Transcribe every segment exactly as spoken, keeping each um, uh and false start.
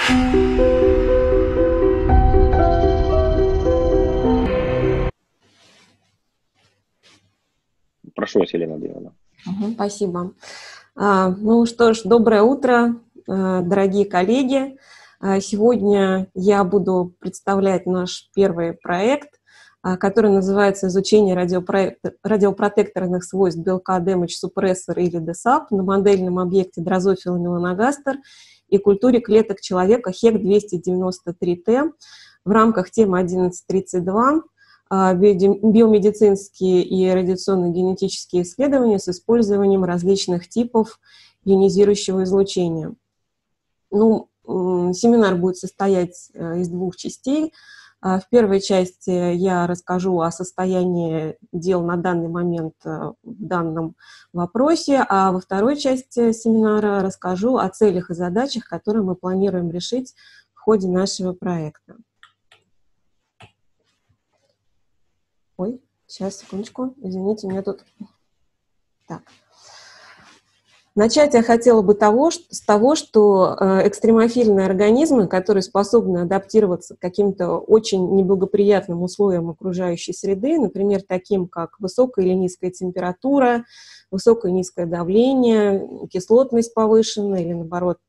Прошу вас, Елена Андреевна. Угу, спасибо. А, ну что ж, доброе утро, дорогие коллеги. Сегодня я буду представлять наш первый проект, который называется «Изучение радиопротекторных свойств белка Damage Suppressor или ди сап на модельном объекте дрозофила меланогастер и культуре клеток человека хек двести девяносто три тэ» в рамках темы одиннадцать тридцать два «Биомедицинские и радиационно-генетические исследования с использованием различных типов ионизирующего излучения». Ну, семинар будет состоять из двух частей. В первой части я расскажу о состоянии дел на данный момент в данном вопросе, а во второй части семинара расскажу о целях и задачах, которые мы планируем решить в ходе нашего проекта. Ой, сейчас, секундочку, извините, у меня тут... Так. Начать я хотела бы того, с того, что экстремофильные организмы, которые способны адаптироваться к каким-то очень неблагоприятным условиям окружающей среды, например, таким как высокая или низкая температура, высокое и низкое давление, кислотность повышенная или, наоборот,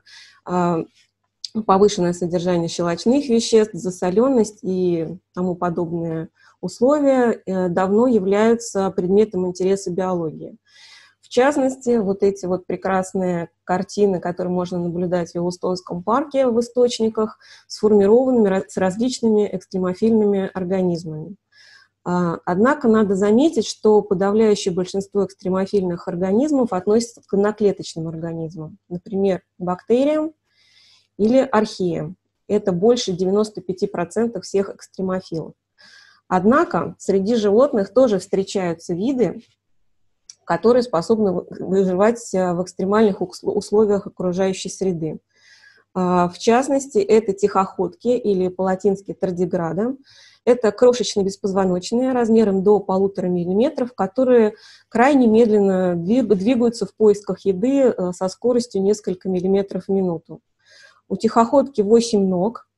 повышенное содержание щелочных веществ, засоленность и тому подобные условия, давно являются предметом интереса биологии. В частности, вот эти вот прекрасные картины, которые можно наблюдать в Йеллоустонском парке в источниках, сформированными с различными экстремофильными организмами. Однако надо заметить, что подавляющее большинство экстремофильных организмов относятся к одноклеточным организмам, например, к бактериям или археям. Это больше девяноста пяти процентов всех экстремофилов. Однако среди животных тоже встречаются виды, которые способны выживать в экстремальных условиях окружающей среды. В частности, это тихоходки или по-латински тардиграда. Это крошечные беспозвоночные размером до полутора миллиметров, которые крайне медленно двигаются в поисках еды со скоростью несколько миллиметров в минуту. У тихоходки восемь ног.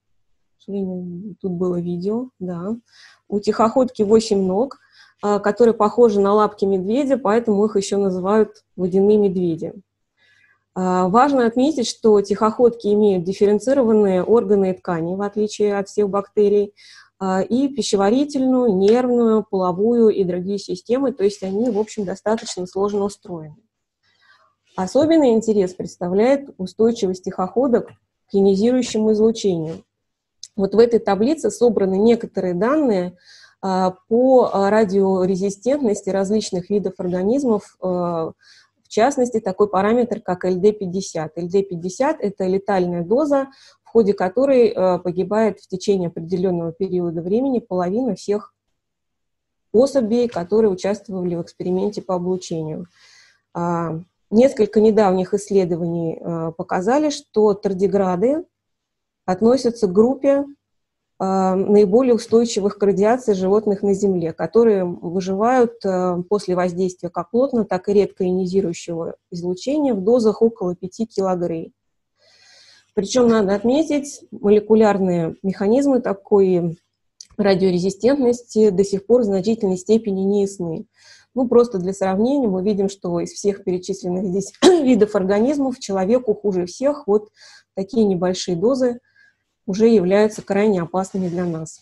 Тут было видео, да. У тихоходки восемь ног, которые похожи на лапки медведя, поэтому их еще называют водяные медведи. Важно отметить, что тихоходки имеют дифференцированные органы и ткани, в отличие от всех бактерий, и пищеварительную, нервную, половую и другие системы, то есть они, в общем, достаточно сложно устроены. Особенный интерес представляет устойчивость тихоходок к ионизирующему излучению. Вот в этой таблице собраны некоторые данные по радиорезистентности различных видов организмов, в частности, такой параметр, как эл дэ пятьдесят. эл дэ пятьдесят – это летальная доза, в ходе которой погибает в течение определенного периода времени половина всех особей, которые участвовали в эксперименте по облучению. Несколько недавних исследований показали, что тардиграды относятся к группе наиболее устойчивых к радиации животных на Земле, которые выживают после воздействия как плотно, так и редко ионизирующего излучения в дозах около пяти килогрей. Причем надо отметить, молекулярные механизмы такой радиорезистентности до сих пор в значительной степени не ясны. Ну, просто для сравнения мы видим, что из всех перечисленных здесь видов организмов человеку хуже всех вот такие небольшие дозы уже являются крайне опасными для нас.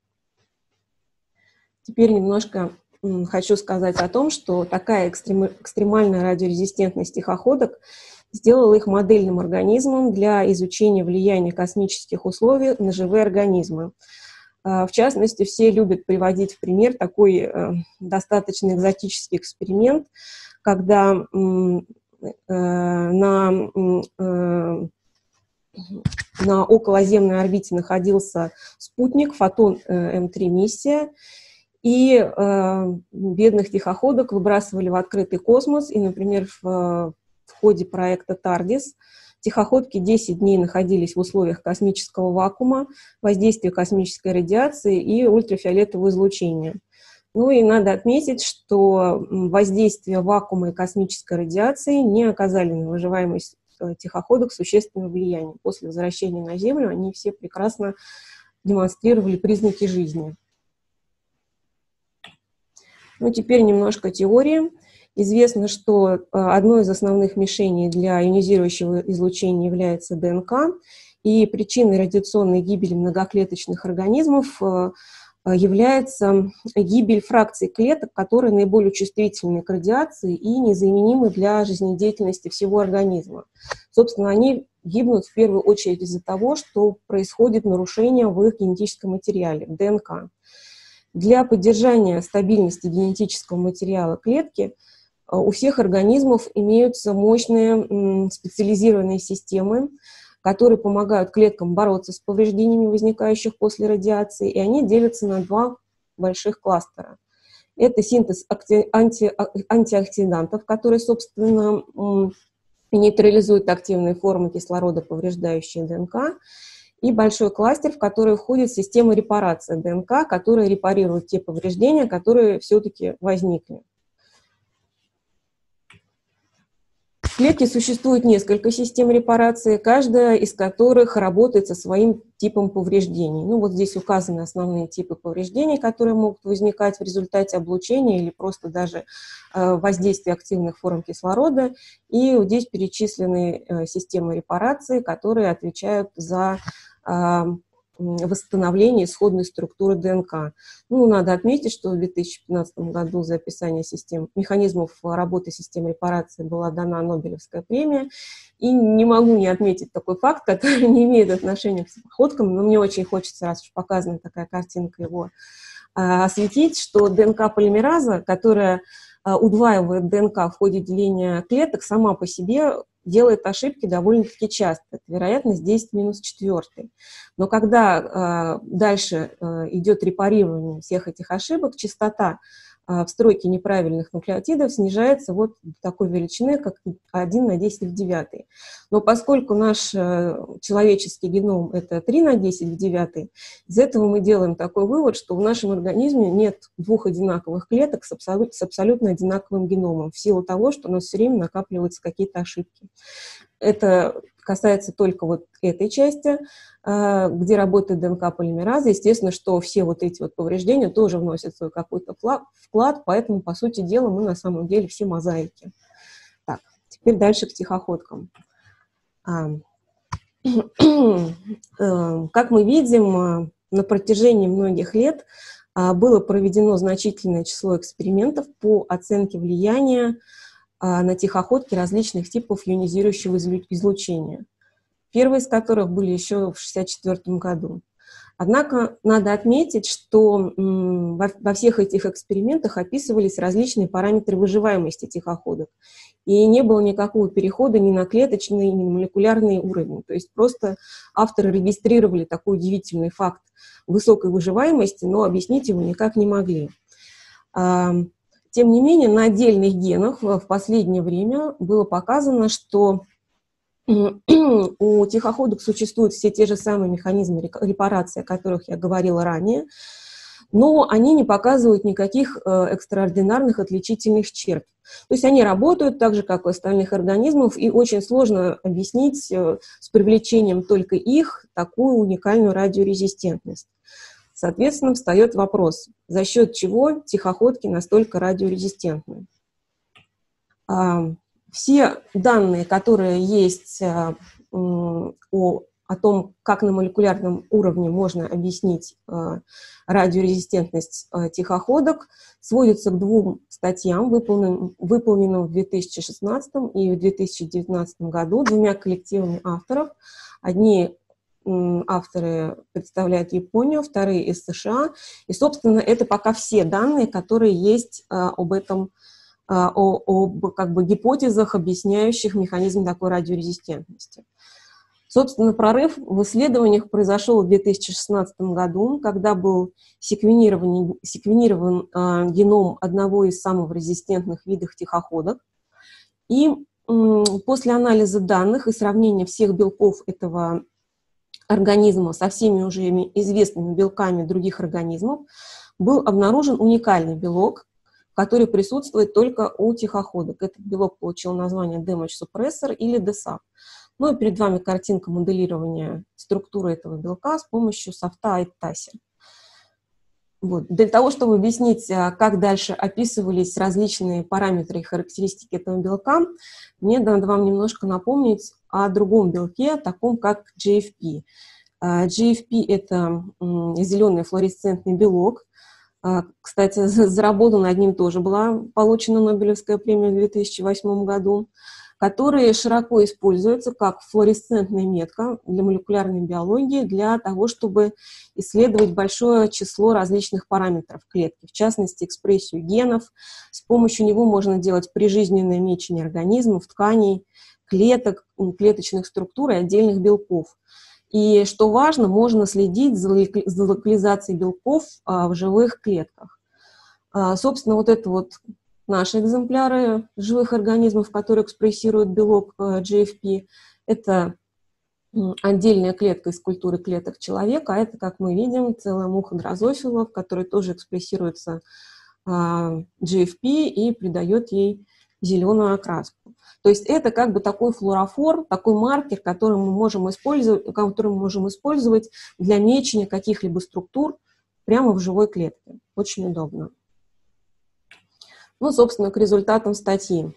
Теперь немножко хочу сказать о том, что такая экстрем, экстремальная радиорезистентность тихоходок сделала их модельным организмом для изучения влияния космических условий на живые организмы. В частности, все любят приводить в пример такой достаточно экзотический эксперимент, когда на На околоземной орбите находился спутник Фотон эм три миссия, и э, бедных тихоходок выбрасывали в открытый космос, и, например, в, в ходе проекта тардис тихоходки десять дней находились в условиях космического вакуума, воздействия космической радиации и ультрафиолетового излучения. Ну и надо отметить, что воздействие вакуума и космической радиации не оказали на выживаемость тихоходок существенное влияние. После возвращения на Землю они все прекрасно демонстрировали признаки жизни. Ну, теперь немножко теории. Известно, что одной из основных мишеней для ионизирующего излучения является ДНК, и причиной радиационной гибели многоклеточных организмов является гибель фракций клеток, которые наиболее чувствительны к радиации и незаменимы для жизнедеятельности всего организма. Собственно, они гибнут в первую очередь из-за того, что происходит нарушение в их генетическом материале, в ДНК. Для поддержания стабильности генетического материала клетки у всех организмов имеются мощные специализированные системы, которые помогают клеткам бороться с повреждениями, возникающих после радиации, и они делятся на два больших кластера. Это синтез анти, антиоксидантов, которые, собственно, нейтрализуют активные формы кислорода, повреждающие ДНК, и большой кластер, в который входит система репарации ДНК, которая репарирует те повреждения, которые все-таки возникли. В клетке существует несколько систем репарации, каждая из которых работает со своим типом повреждений. Ну, вот здесь указаны основные типы повреждений, которые могут возникать в результате облучения или просто даже э, воздействия активных форм кислорода. И вот здесь перечислены э, системы репарации, которые отвечают за э, восстановление исходной структуры ДНК. Ну, надо отметить, что в две тысячи пятнадцатом году за описание систем, механизмов работы систем репарации была дана Нобелевская премия. И не могу не отметить такой факт, который не имеет отношения к тихоходкам, но мне очень хочется, раз уж показана такая картинка, его а, осветить, что ДНК-полимераза, которая а, удваивает ДНК в ходе деления клеток, сама по себе делает ошибки довольно-таки часто. Это вероятность десять минус четыре. Но когда э, дальше э, идет репарирование всех этих ошибок, частота э, встройки неправильных нуклеотидов снижается вот до такой величины, как один на десять в девятый. Но поскольку наш э, человеческий геном – это три на десять в девятый, из этого мы делаем такой вывод, что в нашем организме нет двух одинаковых клеток с, абсолют, с абсолютно одинаковым геномом, в силу того, что у нас все время накапливаются какие-то ошибки. Это касается только вот этой части, где работает ДНК-полимераза. Естественно, что все вот эти вот повреждения тоже вносят свой какой-то вклад, поэтому, по сути дела, мы на самом деле все мозаики. Так, теперь дальше к тихоходкам. Как мы видим, на протяжении многих лет было проведено значительное число экспериментов по оценке влияния на тихоходки различных типов ионизирующего излучения, первые из которых были еще в шестьдесят четвёртом году. Однако надо отметить, что во, во всех этих экспериментах описывались различные параметры выживаемости тихоходок, и не было никакого перехода ни на клеточный, ни на молекулярный уровень. То есть просто авторы регистрировали такой удивительный факт высокой выживаемости, но объяснить его никак не могли. Тем не менее, на отдельных генах в последнее время было показано, что у тихоходок существуют все те же самые механизмы репарации, о которых я говорила ранее, но они не показывают никаких экстраординарных отличительных черт. То есть они работают так же, как у остальных организмов, и очень сложно объяснить с привлечением только их такую уникальную радиорезистентность. Соответственно, встает вопрос, за счет чего тихоходки настолько радиорезистентны. Все данные, которые есть о, о том, как на молекулярном уровне можно объяснить радиорезистентность тихоходок, сводятся к двум статьям, выполненным, выполненным в две тысячи шестнадцатом и в две тысячи девятнадцатом году двумя коллективами авторов. Одни авторы представляют Японию, вторые из США. И, собственно, это пока все данные, которые есть а, об этом, а, о, об как бы, гипотезах, объясняющих механизм такой радиорезистентности. Собственно, прорыв в исследованиях произошел в две тысячи шестнадцатом году, когда был секвенирован, секвенирован а, геном одного из самых резистентных видов тихоходок. И м, после анализа данных и сравнения всех белков этого организма со всеми уже известными белками других организмов был обнаружен уникальный белок, который присутствует только у тихоходок. Этот белок получил название damage suppressor или ди эс эй пи. Ну и перед вами картинка моделирования структуры этого белка с помощью софта Айтаси. Вот. Для того, чтобы объяснить, как дальше описывались различные параметры и характеристики этого белка, мне надо вам немножко напомнить о другом белке, таком как джи эф пи. джи эф пи – это зеленый флуоресцентный белок. Кстати, за работу над ним тоже была получена Нобелевская премия в две тысячи восьмом году, который широко используется как флуоресцентная метка для молекулярной биологии для того, чтобы исследовать большое число различных параметров клетки, в частности, экспрессию генов. С помощью него можно делать прижизненное мечение организмов, тканей, клеток, клеточных структур и отдельных белков. И, что важно, можно следить за локализацией белков в живых клетках. Собственно, вот это вот наши экземпляры живых организмов, которые экспрессируют белок джи эф пи, это отдельная клетка из культуры клеток человека, а это, как мы видим, целая муха дрозофила, в которой тоже экспрессируется джи эф пи и придает ей зеленую окраску. То есть это как бы такой флуорофор, такой маркер, который мы можем использовать, который мы можем использовать для мечения каких-либо структур прямо в живой клетке. Очень удобно. Ну, собственно, к результатам статьи.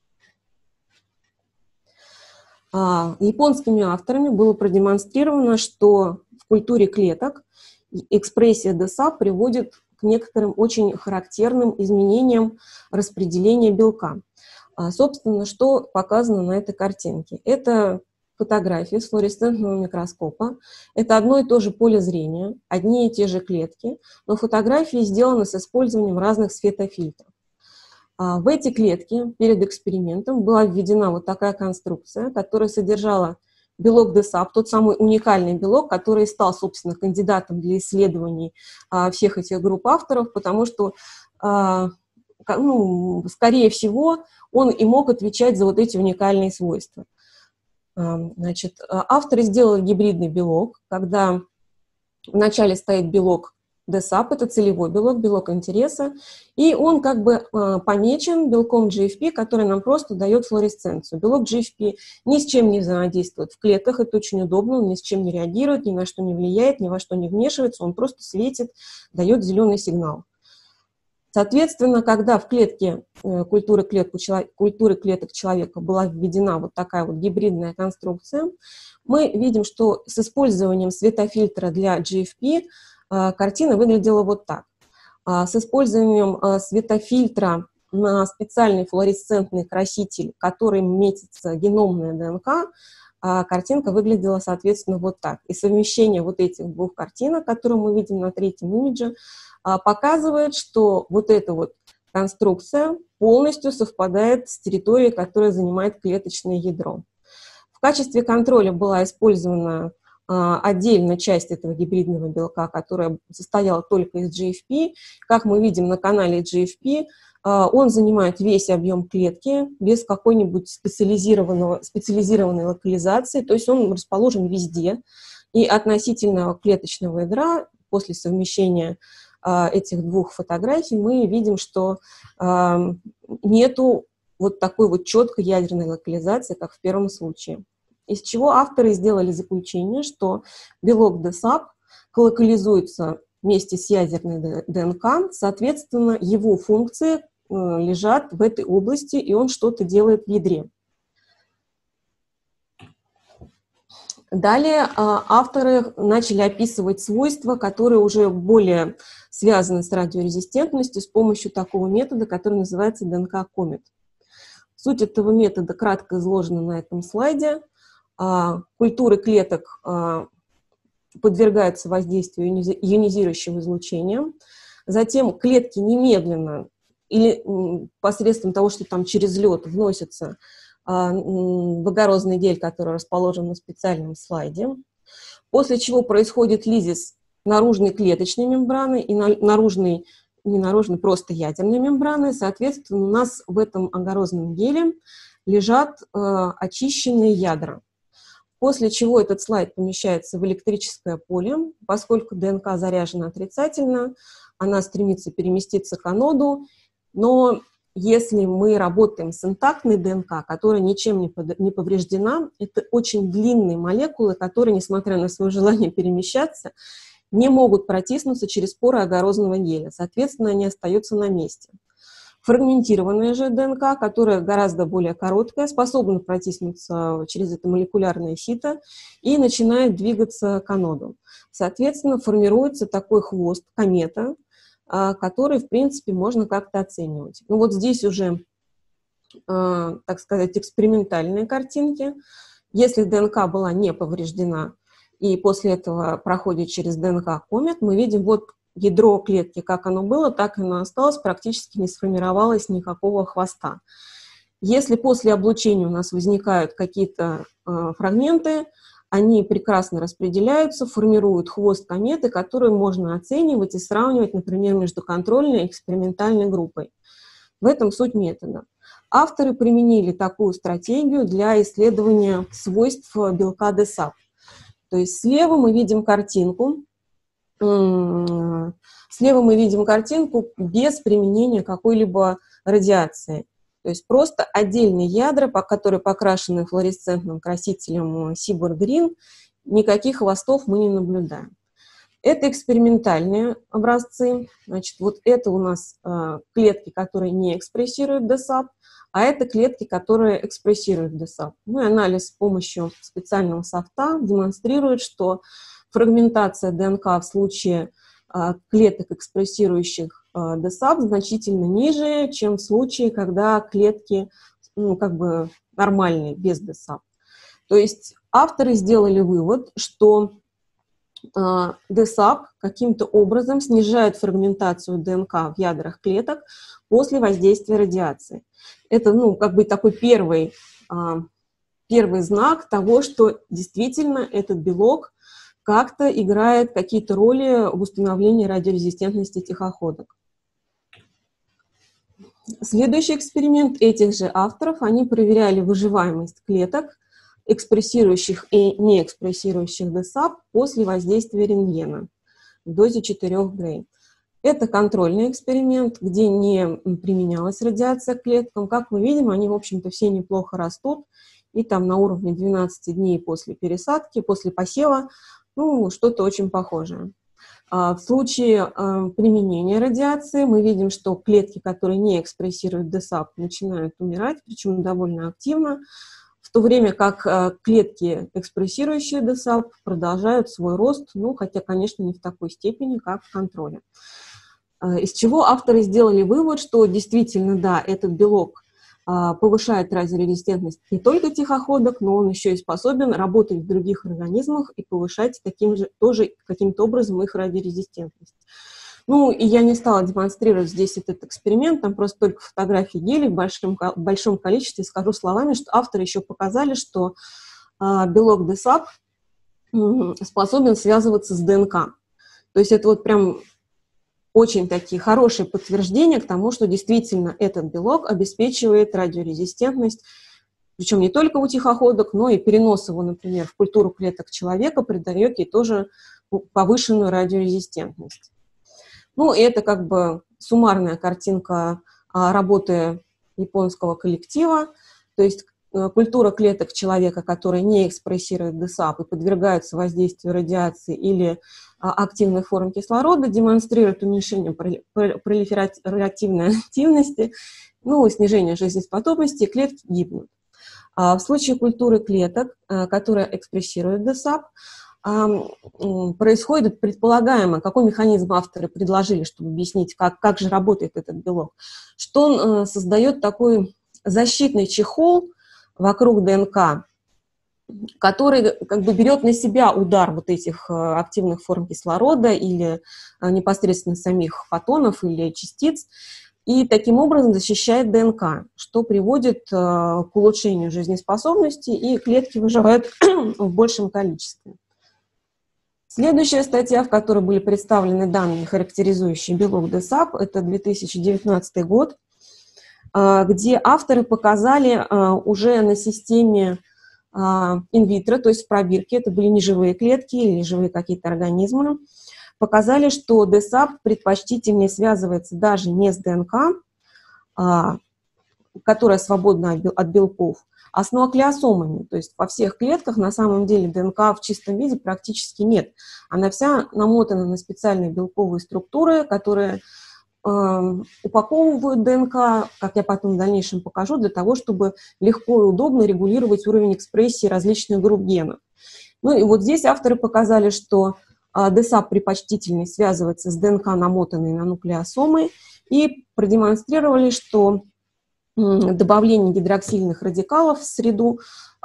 Японскими авторами было продемонстрировано, что в культуре клеток экспрессия ди эс эй пи приводит к некоторым очень характерным изменениям распределения белка. Собственно, что показано на этой картинке? Это фотографии с флуоресцентного микроскопа. Это одно и то же поле зрения, одни и те же клетки, но фотографии сделаны с использованием разных светофильтров. В эти клетки перед экспериментом была введена вот такая конструкция, которая содержала белок ди эс эй пи, тот самый уникальный белок, который стал, собственно, кандидатом для исследований всех этих групп авторов, потому что, ну, скорее всего, он и мог отвечать за вот эти уникальные свойства. Значит, авторы сделали гибридный белок, когда вначале стоит белок ди эс эй пи, это целевой белок, белок интереса, и он как бы помечен белком джи эф пи, который нам просто дает флуоресценцию. Белок джи эф пи ни с чем не взаимодействует в клетках, это очень удобно, он ни с чем не реагирует, ни на что не влияет, ни во что не вмешивается, он просто светит, дает зеленый сигнал. Соответственно, когда в клетке культуры, клетку, культуры клеток человека была введена вот такая вот гибридная конструкция, мы видим, что с использованием светофильтра для джи эф пи картина выглядела вот так. С использованием светофильтра на специальный флуоресцентный краситель, который метится геномная ДНК, картинка выглядела, соответственно, вот так. И совмещение вот этих двух картинок, которые мы видим на третьем имидже, показывает, что вот эта вот конструкция полностью совпадает с территорией, которая занимает клеточное ядро. В качестве контроля была использована отдельная часть этого гибридного белка, которая состояла только из джи эф пи. Как мы видим на канале джи эф пи, он занимает весь объем клетки без какой-нибудь специализированного, специализированной локализации, то есть он расположен везде. И относительно клеточного ядра после совмещения этих двух фотографий мы видим, что нету вот такой вот четкой ядерной локализации, как в первом случае. Из чего авторы сделали заключение, что белок ди эс эй пи колокализуется вместе с ядерной ДНК, соответственно, его функции лежат в этой области, и он что-то делает в ядре. Далее авторы начали описывать свойства, которые уже более связаны с радиорезистентностью с помощью такого метода, который называется ди эн ка-комет. Суть этого метода кратко изложена на этом слайде. Культуры клеток подвергаются воздействию ионизирующего излучения. Затем клетки немедленно или посредством того, что там через лед вносится благородный гель, который расположен на специальном слайде, после чего происходит лизис наружной клеточной мембраны и наружной, не наружной, просто ядерной мембраны. Соответственно, у нас в этом агарозном геле лежат очищенные ядра. После чего этот слайд помещается в электрическое поле. Поскольку ДНК заряжена отрицательно, она стремится переместиться к аноду, Но если мы работаем с интактной ДНК, которая ничем не повреждена, это очень длинные молекулы, которые, несмотря на свое желание перемещаться, не могут протиснуться через поры агарозного геля. Соответственно, они остаются на месте. Фрагментированная же ДНК, которая гораздо более короткая, способна протиснуться через это молекулярное сито и начинает двигаться к аноду. Соответственно, формируется такой хвост, комета, который, в принципе, можно как-то оценивать. Ну вот здесь уже, так сказать, экспериментальные картинки. Если ДНК была не повреждена, и после этого проходит через ДНК комет, мы видим вот ядро клетки, как оно было, так и оно осталось, практически не сформировалось никакого хвоста. Если после облучения у нас возникают какие-то э, фрагменты, они прекрасно распределяются, формируют хвост кометы, который можно оценивать и сравнивать, например, между контрольной и экспериментальной группой. В этом суть метода. Авторы применили такую стратегию для исследования свойств белка ДСАП. То есть слева мы видим картинку, слева мы видим картинку без применения какой-либо радиации. То есть просто отдельные ядра, которые покрашены флуоресцентным красителем Seaborg Green, никаких хвостов мы не наблюдаем. Это экспериментальные образцы. Значит, вот это у нас э, клетки, которые не экспрессируют ДСАП, а это клетки, которые экспрессируют ДСАП. Ну и анализ с помощью специального софта демонстрирует, что фрагментация ДНК в случае э, клеток, экспрессирующих э, ДСАП, значительно ниже, чем в случае, когда клетки ну, как бы нормальные, без ДСАП. То есть авторы сделали вывод, что ДСАП каким-то образом снижает фрагментацию ДНК в ядрах клеток после воздействия радиации. Это, ну, как бы такой первый, первый знак того, что действительно этот белок как-то играет какие-то роли в установлении радиорезистентности тихоходок. Следующий эксперимент этих же авторов, они проверяли выживаемость клеток, экспрессирующих и не экспрессирующих ДСАП после воздействия рентгена в дозе четырёх Грей. Это контрольный эксперимент, где не применялась радиация к клеткам. Как мы видим, они, в общем-то, все неплохо растут, и там на уровне двенадцати дней после пересадки, после посева, ну, что-то очень похожее. В случае применения радиации мы видим, что клетки, которые не экспрессируют ДСАП, начинают умирать, причем довольно активно, в то время как клетки, экспрессирующие ДСАП, продолжают свой рост, ну, хотя, конечно, не в такой степени, как в контроле. Из чего авторы сделали вывод, что действительно, да, этот белок повышает радиорезистентность не только тихоходок, но он еще и способен работать в других организмах и повышать таким же, тоже каким-то образом их радиорезистентность. Ну, и я не стала демонстрировать здесь этот эксперимент, там просто только фотографии гелий в большом, в большом количестве. Скажу словами, что авторы еще показали, что э, белок ДСАП э, способен связываться с ДНК. То есть это вот прям очень такие хорошие подтверждения к тому, что действительно этот белок обеспечивает радиорезистентность, причем не только у тихоходок, но и перенос его, например, в культуру клеток человека придает ей тоже повышенную радиорезистентность. Ну, и это как бы суммарная картинка работы японского коллектива, то есть культура клеток человека, которые не экспрессируют ДСАП и подвергаются воздействию радиации или активных форм кислорода, демонстрирует уменьшение пролиферативной активности, ну, снижение жизнеспособности, и клетки гибнут. В случае культуры клеток, которые экспрессируют ДСАП, происходит предполагаемо, какой механизм авторы предложили, чтобы объяснить, как, как же работает этот белок, что он создает такой защитный чехол вокруг ДНК, который как бы берет на себя удар вот этих активных форм кислорода или непосредственно самих фотонов или частиц, и таким образом защищает ДНК, что приводит к улучшению жизнеспособности, и клетки выживают в большем количестве. Следующая статья, в которой были представлены данные, характеризующие белок ДСАП, это две тысячи девятнадцатый год, где авторы показали уже на системе инвитро, то есть в пробирке, это были неживые клетки или живые какие-то организмы, показали, что ДСАП предпочтительнее связывается даже не с ДНК, которая свободна от белков, а с нуклеосомами. То есть во всех клетках на самом деле ДНК в чистом виде практически нет. Она вся намотана на специальные белковые структуры, которые э, упаковывают ДНК, как я потом в дальнейшем покажу, для того, чтобы легко и удобно регулировать уровень экспрессии различных групп генов. Ну и вот здесь авторы показали, что э, ДСАП предпочтительней связывается с ДНК, намотанной на нуклеосомы, и продемонстрировали, что добавление гидроксильных радикалов в среду,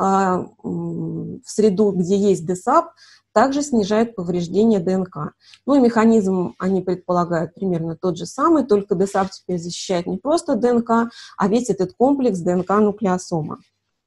в среду, где есть ДСАП, также снижает повреждение ДНК. Ну и механизм они предполагают примерно тот же самый, только ДСАП теперь защищает не просто ДНК, а весь этот комплекс ДНК-нуклеосома.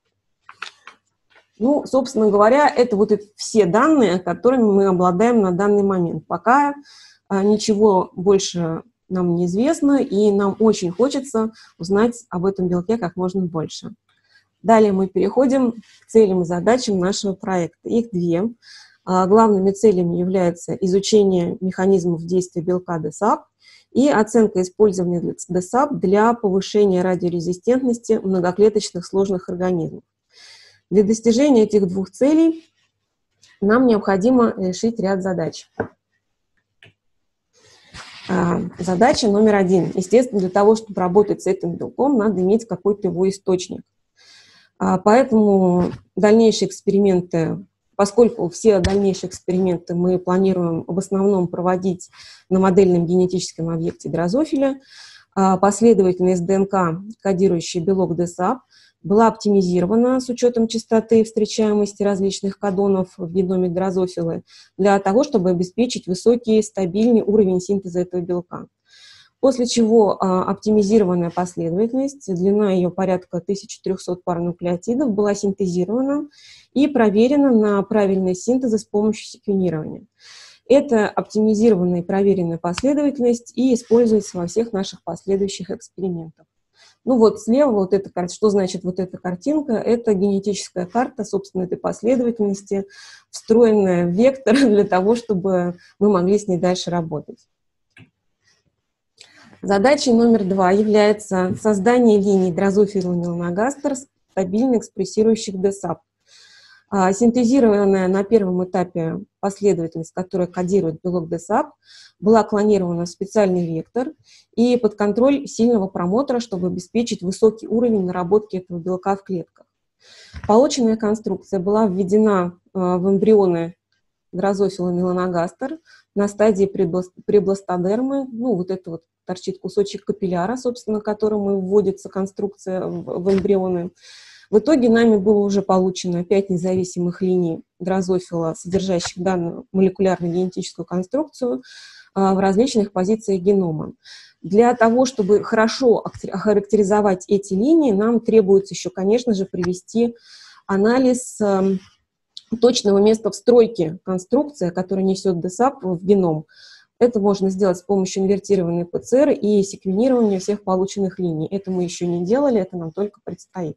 Ну, собственно говоря, это вот все данные, которыми мы обладаем на данный момент. Пока ничего больше нам неизвестно, и нам очень хочется узнать об этом белке как можно больше. Далее мы переходим к целям и задачам нашего проекта. Их две. Главными целями являются изучение механизмов действия белка ДСАП и оценка использования ДСАП для повышения радиорезистентности многоклеточных сложных организмов. Для достижения этих двух целей нам необходимо решить ряд задач. Задача номер один. Естественно, для того, чтобы работать с этим белком, надо иметь какой-то его источник. Поэтому дальнейшие эксперименты, поскольку все дальнейшие эксперименты мы планируем в основном проводить на модельном генетическом объекте дрозофиля, последовательность ДНК, кодирующая белок ДСАП, была оптимизирована с учетом частоты встречаемости различных кодонов в геноме дрозофилы для того, чтобы обеспечить высокий стабильный уровень синтеза этого белка. После чего а, оптимизированная последовательность, длина ее порядка тысяча триста пар нуклеотидов, была синтезирована и проверена на правильный синтез с помощью секвенирования. Это оптимизированная и проверенная последовательность и используется во всех наших последующих экспериментах. Ну вот слева вот эта карта, что значит вот эта картинка? Это генетическая карта, собственно, этой последовательности, встроенная в вектор для того, чтобы мы могли с ней дальше работать. Задачей номер два является создание линий дрозофила меланогастер, стабильно экспрессирующих ДСАП. Синтезированная на первом этапе последовательность, которая кодирует белок ДСАП, была клонирована в специальный вектор и под контроль сильного промотора, чтобы обеспечить высокий уровень наработки этого белка в клетках. Полученная конструкция была введена в эмбрионы дрозофила меланогастер на стадии пребластодермы. Ну, вот это вот торчит кусочек капилляра, собственно, которому вводится конструкция в эмбрионы. В итоге нами было уже получено пять независимых линий дрозофила, содержащих данную молекулярно-генетическую конструкцию в различных позициях генома. Для того, чтобы хорошо охарактеризовать эти линии, нам требуется еще, конечно же, провести анализ точного места встройки конструкции, которая несет ДСАП в геном. Это можно сделать с помощью инвертированной ПЦР и секвенирования всех полученных линий. Это мы еще не делали, это нам только предстоит.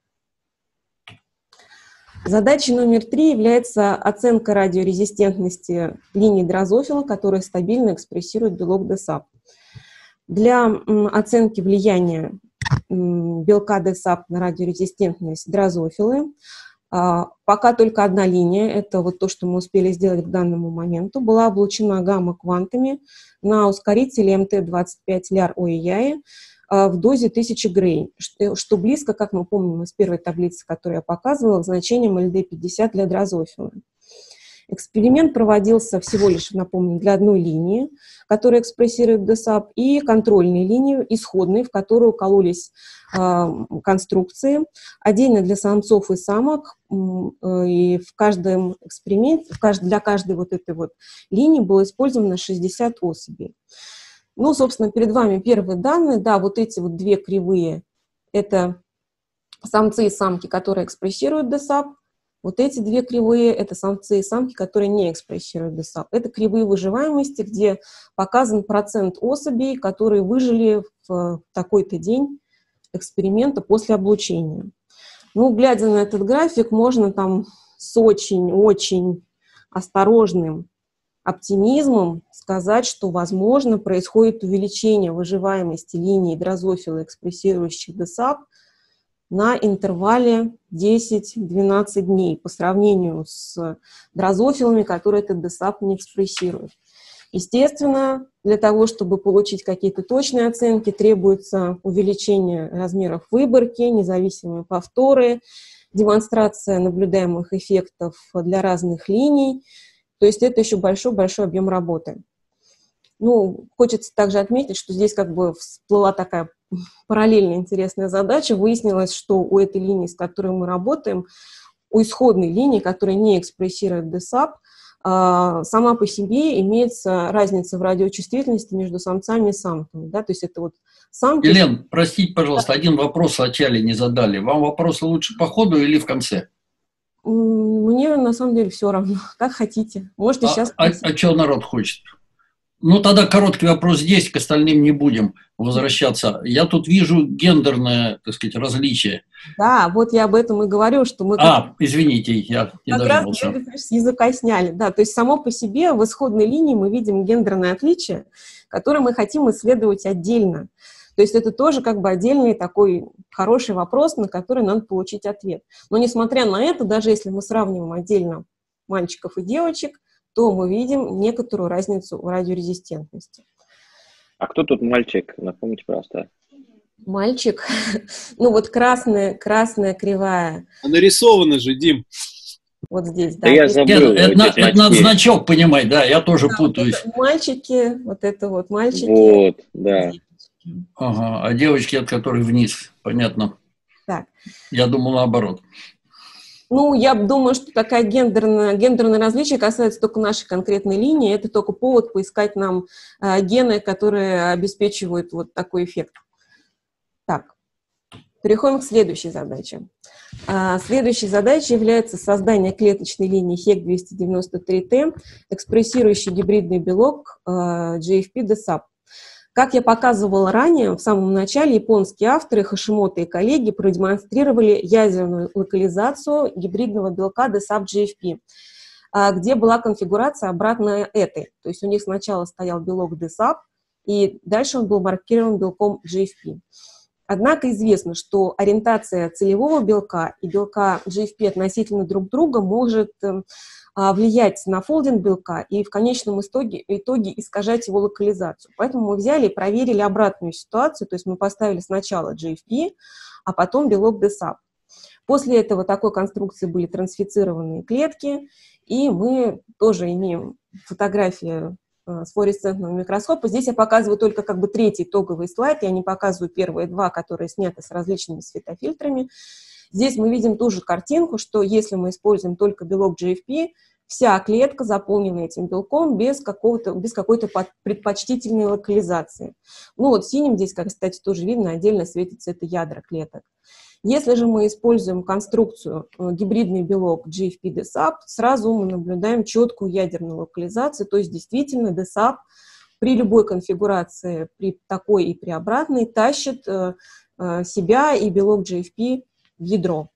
Задачей номер три является оценка радиорезистентности линий дрозофила, которые стабильно экспрессируют белок ДСАП. Для оценки влияния белка ДСАП на радиорезистентность дрозофилы пока только одна линия, это вот то, что мы успели сделать к данному моменту, была облучена гамма-квантами на ускорителе эм тэ двадцать пять ляр ОИЯИ в дозе тысяча грей, что близко, как мы помним из первой таблицы, которую я показывала, к значениям эл дэ пятьдесят для дрозофилы. Эксперимент проводился всего лишь, напомню, для одной линии, которая экспрессирует ДСАП, и контрольной линии, исходной, в которую кололись э, конструкции, отдельно для самцов и самок, э, и в каждом эксперименте, в кажд... для каждой вот этой вот линии было использовано шестьдесят особей. Ну, собственно, перед вами первые данные, да, вот эти вот две кривые, это самцы и самки, которые экспрессируют ДСАП. Вот эти две кривые – это самцы и самки, которые не экспрессируют ДСАП. Это кривые выживаемости, где показан процент особей, которые выжили в такой-то день эксперимента после облучения. Ну, глядя на этот график, можно там с очень-очень осторожным оптимизмом сказать, что, возможно, происходит увеличение выживаемости линий дрозофила, экспрессирующих ДСАП, на интервале десять-двенадцать дней по сравнению с дрозофилами, которые этот ДСАП не экспрессируют. Естественно, для того, чтобы получить какие-то точные оценки, требуется увеличение размеров выборки, независимые повторы, демонстрация наблюдаемых эффектов для разных линий. То есть это еще большой-большой объем работы. Ну, хочется также отметить, что здесь как бы всплыла такая параллельная интересная задача. Выяснилось, что у этой линии, с которой мы работаем, у исходной линии, которая не экспрессирует ДСАП, сама по себе имеется разница в радиочувствительности между самцами и самками. Да? То есть это вот самки... Елена, простите, пожалуйста, один вопрос в начале не задали. Вам вопросы лучше по ходу или в конце? Мне на самом деле все равно, как хотите. Можете а, сейчас... А, а что народ хочет? Ну, тогда короткий вопрос здесь, к остальным не будем возвращаться. Я тут вижу гендерное, так сказать, различие. Да, вот я об этом и говорю, что мы... А, как... извините, я не как дождался. раз с языка сняли. Да, то есть само по себе в исходной линии мы видим гендерное отличие, которое мы хотим исследовать отдельно. То есть это тоже как бы отдельный такой хороший вопрос, на который надо получить ответ. Но несмотря на это, даже если мы сравниваем отдельно мальчиков и девочек, то мы видим некоторую разницу в радиорезистентности. А кто тут мальчик? Напомните, пожалуйста. Мальчик? Ну вот красная, красная кривая. А нарисовано же, Дим. Вот здесь, да. Да я забыл. Нет, это, это, это надо значок понимать, да, я тоже да, путаюсь. Вот мальчики, вот это вот мальчики. Вот, да. Ага, а девочки, от которых вниз, понятно. Так. Я думал наоборот. Ну, я думаю, что такая гендерная, гендерное различие касается только нашей конкретной линии. Это только повод поискать нам э, гены, которые обеспечивают вот такой эффект. Так, переходим к следующей задаче. А, следующей задачей является создание клеточной линии хек двести девяносто три тэ, экспрессирующий гибридный белок э, джи эф пи-ДСАП. Как я показывала ранее, в самом начале японские авторы Хашимото и коллеги продемонстрировали ядерную локализацию гибридного белка ДСАП-джи эф пи, где была конфигурация обратная этой. То есть у них сначала стоял белок ДСАП, и дальше он был маркирован белком джи эф пи. Однако известно, что ориентация целевого белка и белка джи эф пи относительно друг друга может влиять на фолдинг белка и в конечном итоге, итоге искажать его локализацию. Поэтому мы взяли и проверили обратную ситуацию, то есть мы поставили сначала джи эф пи, а потом белок ДСАП. После этого такой конструкции были трансфицированные клетки, и мы тоже имеем фотографии с флуоресцентного микроскопа. Здесь я показываю только как бы третий итоговый слайд, я не показываю первые два, которые сняты с различными светофильтрами. Здесь мы видим ту же картинку, что если мы используем только белок джи эф пи, вся клетка заполнена этим белком без, какого-то, без какой-то предпочтительной локализации. Ну вот синим здесь, как, кстати, тоже видно, отдельно светится это ядра клеток. Если же мы используем конструкцию гибридный белок джи эф пи-ДСАП, сразу мы наблюдаем четкую ядерную локализацию, то есть действительно ДСАП при любой конфигурации, при такой и при обратной, тащит э, себя и белок джи эф пи в ядро.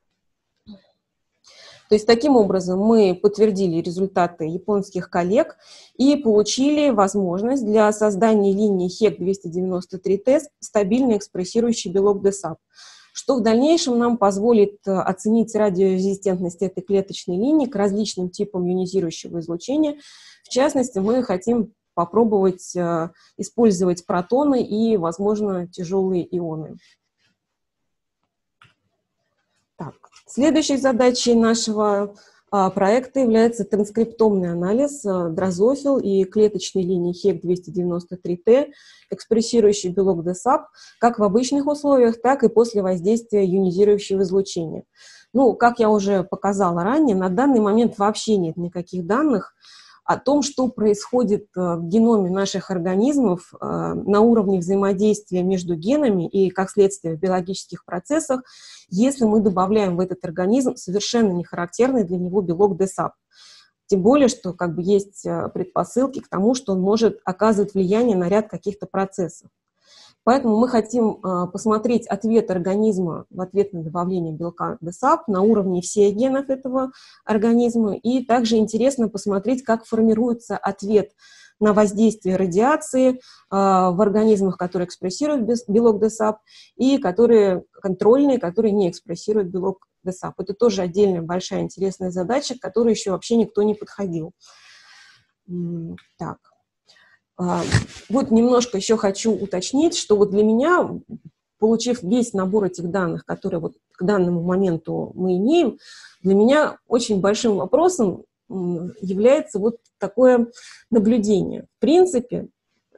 То есть таким образом мы подтвердили результаты японских коллег и получили возможность для создания линии хек двести девяносто три тэ стабильно экспрессирующий белок ДСАП, что в дальнейшем нам позволит оценить радиорезистентность этой клеточной линии к различным типам ионизирующего излучения. В частности, мы хотим попробовать использовать протоны и, возможно, тяжелые ионы. Так. Следующей задачей нашего а, проекта является транскриптомный анализ а, дрозофил и клеточной линии хек двести девяносто три тэ, экспрессирующий белок ДСАП, как в обычных условиях, так и после воздействия ионизирующего излучения. Ну, как я уже показала ранее, на данный момент вообще нет никаких данных о том, что происходит в геноме наших организмов на уровне взаимодействия между генами и, как следствие, в биологических процессах, если мы добавляем в этот организм совершенно не характерный для него белок ДСАП. Тем более, что как бы есть предпосылки к тому, что он может оказывать влияние на ряд каких-то процессов. Поэтому мы хотим посмотреть ответ организма в ответ на добавление белка ДЭСАП на уровне всех генов этого организма. И также интересно посмотреть, как формируется ответ на воздействие радиации в организмах, которые экспрессируют белок ДЭСАП, и которые контрольные, которые не экспрессируют белок ДЭСАП. Это тоже отдельная большая интересная задача, к которой еще вообще никто не подходил. Так. Вот немножко еще хочу уточнить, что вот для меня, получив весь набор этих данных, которые вот к данному моменту мы имеем, для меня очень большим вопросом является вот такое наблюдение. В принципе,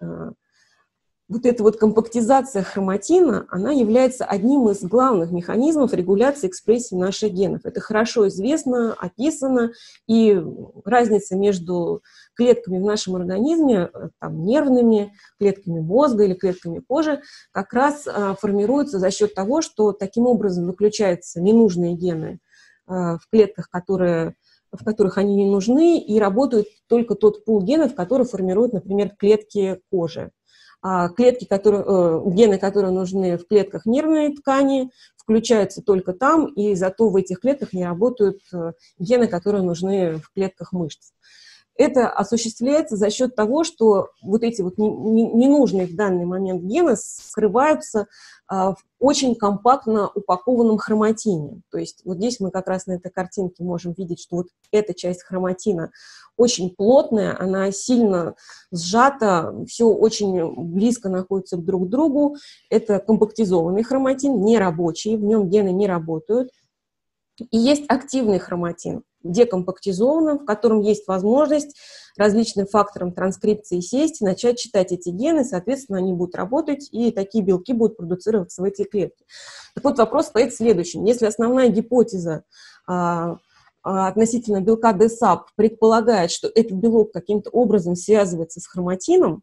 вот эта вот компактизация хроматина, она является одним из главных механизмов регуляции экспрессии наших генов. Это хорошо известно, описано, и разница между клетками в нашем организме, там, нервными, клетками мозга или клетками кожи, как раз а, формируется за счет того, что таким образом выключаются ненужные гены а, в клетках, которые, в которых они не нужны, и работает только тот пул генов, который формирует, например, клетки кожи. А клетки, которые, э, гены, которые нужны в клетках нервной ткани, включаются только там, и зато в этих клетках не работают э, гены, которые нужны в клетках мышц. Это осуществляется за счет того, что вот эти вот ненужные в данный момент гены скрываются а, в очень компактно упакованном хроматине. То есть вот здесь мы как раз на этой картинке можем видеть, что вот эта часть хроматина очень плотная, она сильно сжата, все очень близко находится друг к другу. Это компактизованный хроматин, не рабочий, в нем гены не работают. И есть активный хроматин, декомпактизованным, в котором есть возможность различным факторам транскрипции сесть и начать читать эти гены, соответственно, они будут работать, и такие белки будут продуцироваться в эти клетки. Так вот, вопрос стоит следующим. Если основная гипотеза а, а, относительно белка ДЭСАП предполагает, что этот белок каким-то образом связывается с хроматином,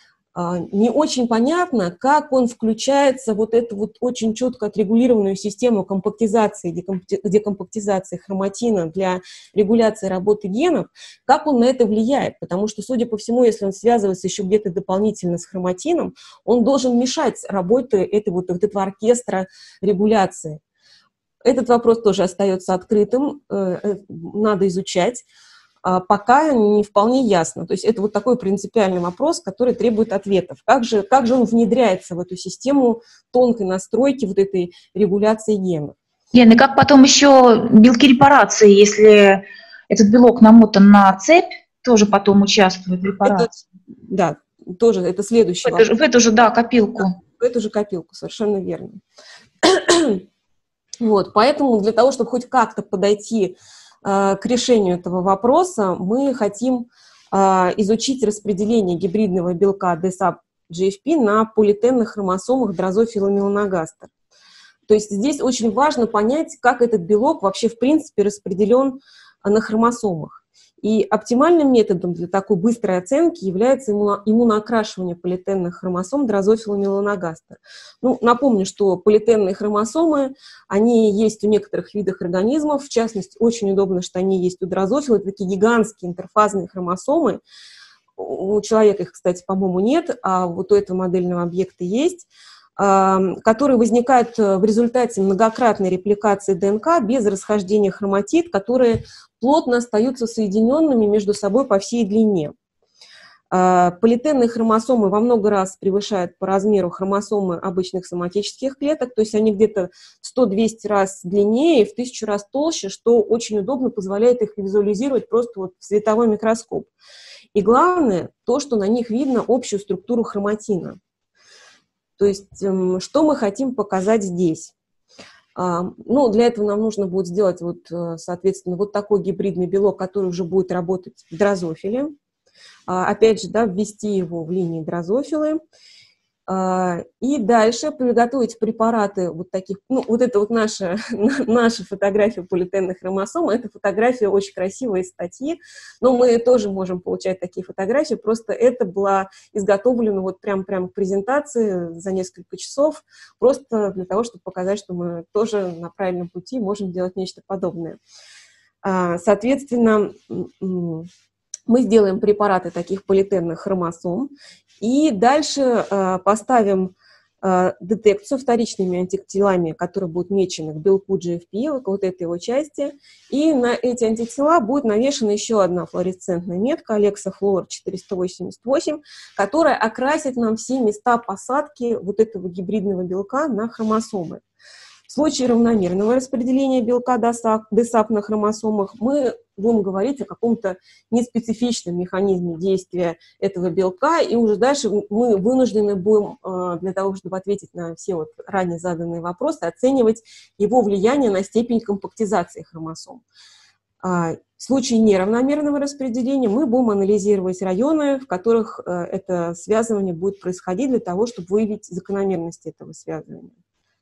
не очень понятно, как он включается в вот эту вот очень четко отрегулированную систему компактизации, декомпактизации хроматина для регуляции работы генов, как он на это влияет, потому что, судя по всему, если он связывается еще где-то дополнительно с хроматином, он должен мешать работе этой вот, вот этого оркестра регуляции. Этот вопрос тоже остается открытым, надо изучать. Пока не вполне ясно. То есть это вот такой принципиальный вопрос, который требует ответов. Как же, как же он внедряется в эту систему тонкой настройки вот этой регуляции генов? Лена, и как потом еще белки репарации, если этот белок намотан на цепь, тоже потом участвует в репарации? Это, да, тоже это следующий в вопрос. Эту, в эту же, да, копилку. Да, в эту же копилку, совершенно верно. Вот, поэтому для того, чтобы хоть как-то подойти к решению этого вопроса, мы хотим а, изучить распределение гибридного белка ДЭСАП-джи эф пи на политенных хромосомах дрозофила меланогастер. То есть здесь очень важно понять, как этот белок вообще в принципе распределен на хромосомах. И оптимальным методом для такой быстрой оценки является иммуно- иммуноокрашивание политенных хромосом дрозофила меланогастер. Ну, напомню, что политенные хромосомы, они есть у некоторых видов организмов, в частности, очень удобно, что они есть у дрозофила, это такие гигантские интерфазные хромосомы. У человека их, кстати, по-моему, нет, а вот у этого модельного объекта есть, которые возникают в результате многократной репликации ДНК без расхождения хроматид, которые плотно остаются соединенными между собой по всей длине. Политенные хромосомы во много раз превышают по размеру хромосомы обычных соматических клеток, то есть они где-то сто-двести раз длиннее и в тысячу раз толще, что очень удобно позволяет их визуализировать просто вот в световой микроскоп. И главное, то, что на них видно общую структуру хроматина. То есть, что мы хотим показать здесь? Ну, для этого нам нужно будет сделать, вот, соответственно, вот такой гибридный белок, который уже будет работать в дрозофиле. Опять же, да, ввести его в линии дрозофилы. И дальше приготовить препараты вот таких, ну, вот это вот наша, наша фотография политенных хромосом, это фотография очень красивая из статьи, но мы тоже можем получать такие фотографии, просто это было изготовлено вот прям-прям к презентации за несколько часов, просто для того, чтобы показать, что мы тоже на правильном пути можем делать нечто подобное. Соответственно, мы сделаем препараты таких политенных хромосом, и дальше э, поставим детекцию вторичными антителами, которые будут мечены к белку джи эф пи, к вот этой его части, и на эти антитела будет навешена еще одна флуоресцентная метка Алексафлуор четыреста восемьдесят восемь, которая окрасит нам все места посадки вот этого гибридного белка на хромосомы. В случае равномерного распределения белка ДСАП на хромосомах мы будем говорить о каком-то неспецифичном механизме действия этого белка, и уже дальше мы вынуждены будем, для того, чтобы ответить на все вот ранее заданные вопросы, оценивать его влияние на степень компактизации хромосом. В случае неравномерного распределения мы будем анализировать районы, в которых это связывание будет происходить, для того, чтобы выявить закономерность этого связывания.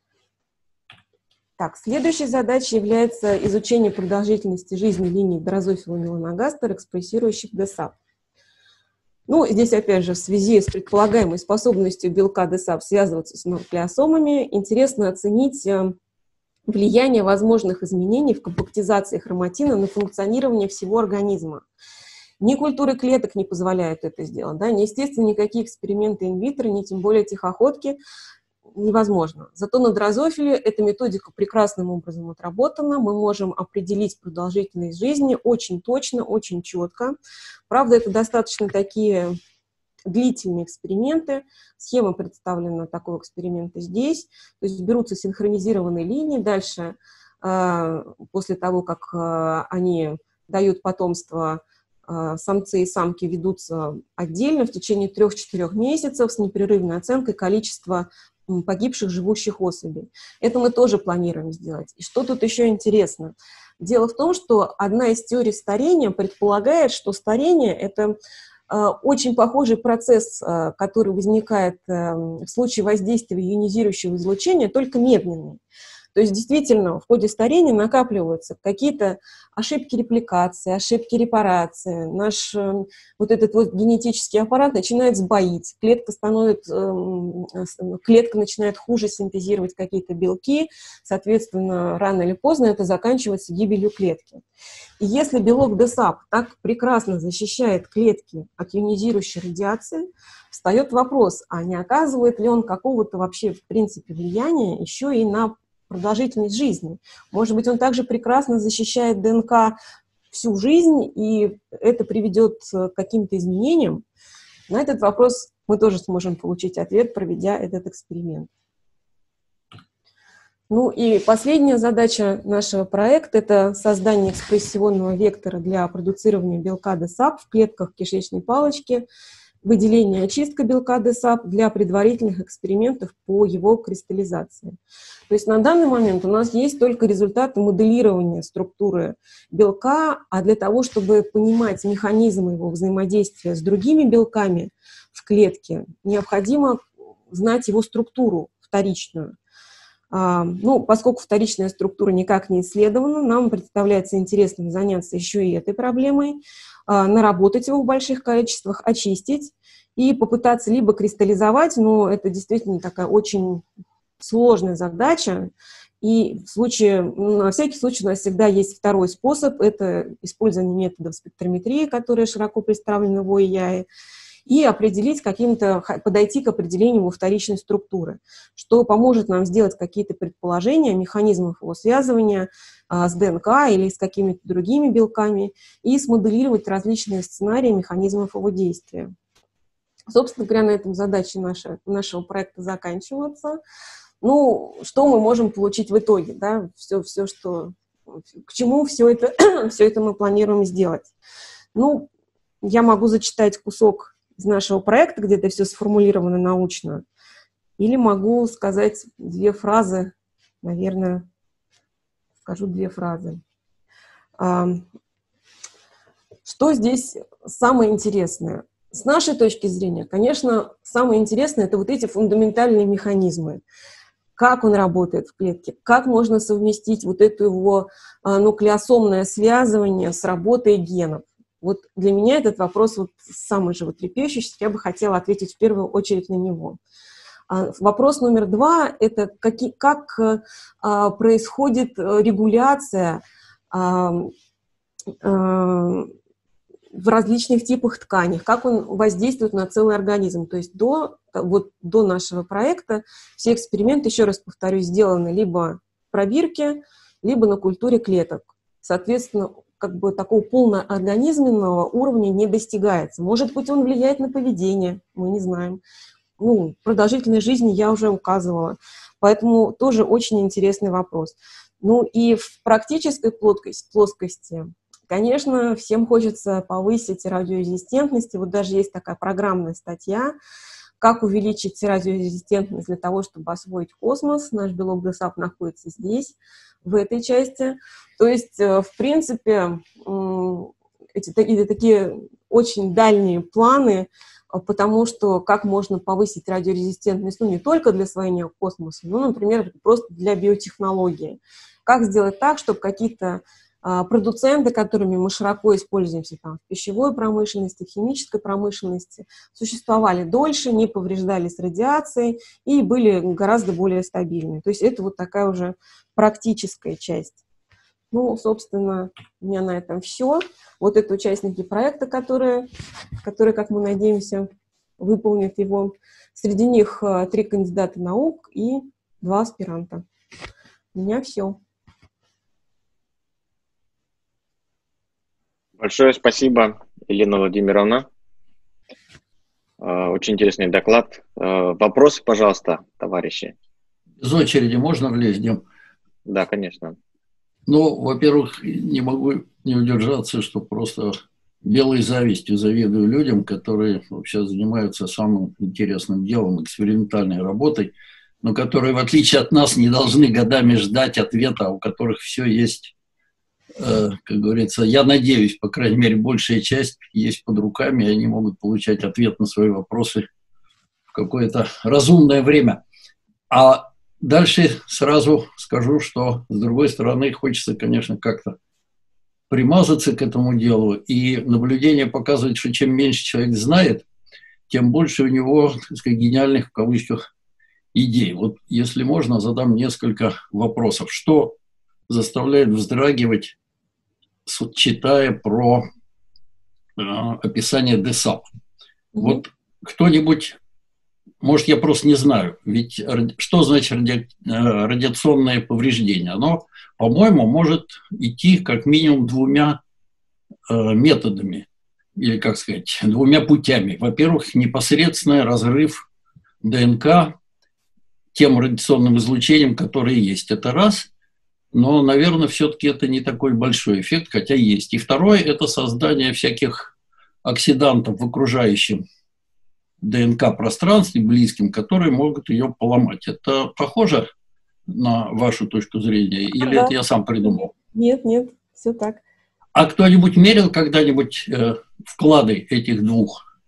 Так, следующей задачей является изучение продолжительности жизни линий дрозофила меланогастер, экспрессирующих ДСАП. Ну, здесь, опять же, в связи с предполагаемой способностью белка ДСАП связываться с нуклеосомами, интересно оценить влияние возможных изменений в компактизации хроматина на функционирование всего организма. Ни культуры клеток не позволяют это сделать, да, ни, естественно, никакие эксперименты инвитро, ни тем более тихоходки невозможно. Зато на дрозофиле эта методика прекрасным образом отработана. Мы можем определить продолжительность жизни очень точно, очень четко. Правда, это достаточно такие длительные эксперименты. Схема представлена такого эксперимента здесь. То есть берутся синхронизированные линии. Дальше, после того, как они дают потомство, самцы и самки ведутся отдельно в течение трех-четырех месяцев с непрерывной оценкой количества погибших живущих особей. Это мы тоже планируем сделать. И что тут еще интересно? Дело в том, что одна из теорий старения предполагает, что старение – это э, очень похожий процесс, э, который возникает э, в случае воздействия ионизирующего излучения, только медленный. То есть действительно в ходе старения накапливаются какие-то ошибки репликации, ошибки репарации. Наш э, вот этот вот генетический аппарат начинает сбоить, клетка, становится, э, клетка начинает хуже синтезировать какие-то белки, соответственно, рано или поздно это заканчивается гибелью клетки. И если белок ДСАП так прекрасно защищает клетки от ионизирующей радиации, встает вопрос, а не оказывает ли он какого-то вообще в принципе влияния еще и на продолжительность жизни. Может быть, он также прекрасно защищает ДНК всю жизнь, и это приведет к каким-то изменениям. На этот вопрос мы тоже сможем получить ответ, проведя этот эксперимент. Ну и последняя задача нашего проекта – это создание экспрессионного вектора для продуцирования белка ДСАП в клетках кишечной палочки, выделение и очистка белка ДСАП для предварительных экспериментов по его кристаллизации. То есть на данный момент у нас есть только результаты моделирования структуры белка, а для того, чтобы понимать механизм его взаимодействия с другими белками в клетке, необходимо знать его структуру вторичную. А, ну, поскольку вторичная структура никак не исследована, нам представляется интересным заняться еще и этой проблемой, а, наработать его в больших количествах, очистить и попытаться либо кристаллизовать, но это действительно такая очень сложная задача, и в случае, на всякий случай у нас всегда есть второй способ, это использование методов спектрометрии, которые широко представлены в ОИЯИ, и определить каким-то, подойти к определению его вторичной структуры, что поможет нам сделать какие-то предположения о механизмах его связывания а, с ДНК или с какими-то другими белками и смоделировать различные сценарии механизмов его действия. Собственно говоря, на этом задачи наши, нашего проекта заканчиваются. Ну, что мы можем получить в итоге, да, все, все, что, к чему все это, все это мы планируем сделать. Ну, я могу зачитать кусок из нашего проекта, где это все сформулировано научно, или могу сказать две фразы, наверное, скажу две фразы. Что здесь самое интересное? С нашей точки зрения, конечно, самое интересное – это вот эти фундаментальные механизмы. Как он работает в клетке, как можно совместить вот это его нуклеосомное связывание с работой генов. Вот для меня этот вопрос вот самый животрепещущий, я бы хотела ответить в первую очередь на него. Вопрос номер два – это какие, как а, происходит регуляция а, а, в различных типах тканей, как он воздействует на целый организм. То есть до, вот, до нашего проекта все эксперименты, еще раз повторюсь, сделаны либо в пробирке, либо на культуре клеток. Соответственно, как бы такого полноорганизменного уровня не достигается. Может быть, он влияет на поведение, мы не знаем. Ну, продолжительность жизни я уже указывала. Поэтому тоже очень интересный вопрос. Ну и в практической плоскости, конечно, всем хочется повысить радиорезистентность. И вот даже есть такая программная статья, как увеличить радиорезистентность для того, чтобы освоить космос. Наш белок ДСАП находится здесь, в этой части. То есть, в принципе, эти такие очень дальние планы, потому что как можно повысить радиорезистентность, ну, не только для освоения космоса, но, например, просто для биотехнологии. Как сделать так, чтобы какие-то а, продуценты, которыми мы широко используемся там, в пищевой промышленности, в химической промышленности, существовали дольше, не повреждались радиацией и были гораздо более стабильны. То есть это вот такая уже практическая часть. Ну, собственно, у меня на этом все. Вот это участники проекта, которые, которые, как мы надеемся, выполнят его. Среди них три кандидата наук и два аспиранта. У меня все. Большое спасибо, Елена Владимировна. Очень интересный доклад. Вопросы, пожалуйста, товарищи. Без очереди можно влезть, Дим? Да, конечно. Ну, во-первых, не могу не удержаться, что просто белой завистью завидую людям, которые вообще занимаются самым интересным делом, экспериментальной работой, но которые, в отличие от нас, не должны годами ждать ответа, у которых все есть, э, как говорится, я надеюсь, по крайней мере, большая часть есть под руками, и они могут получать ответ на свои вопросы в какое-то разумное время. А дальше сразу скажу, что, с другой стороны, хочется, конечно, как-то примазаться к этому делу. И наблюдение показывает, что чем меньше человек знает, тем больше у него, так сказать, гениальных, в кавычках, идей. Вот, если можно, задам несколько вопросов. Что заставляет вздрагивать, читая про э, описание ДСАП? Mm-hmm. Вот кто-нибудь... Может, я просто не знаю. Ведь что значит ради... радиационное повреждение? Оно, по-моему, может идти как минимум двумя э, методами. Или, как сказать, двумя путями. Во-первых, непосредственный разрыв ДНК тем радиационным излучением, которое есть. Это раз. Но, наверное, все-таки это не такой большой эффект, хотя есть. И второе – это создание всяких оксидантов в окружающем ДНК-пространстве близким, которые могут ее поломать. Это похоже на вашу точку зрения? Или да. Это я сам придумал? Нет, нет, все так. А кто-нибудь мерил когда-нибудь э, вклады этих двух?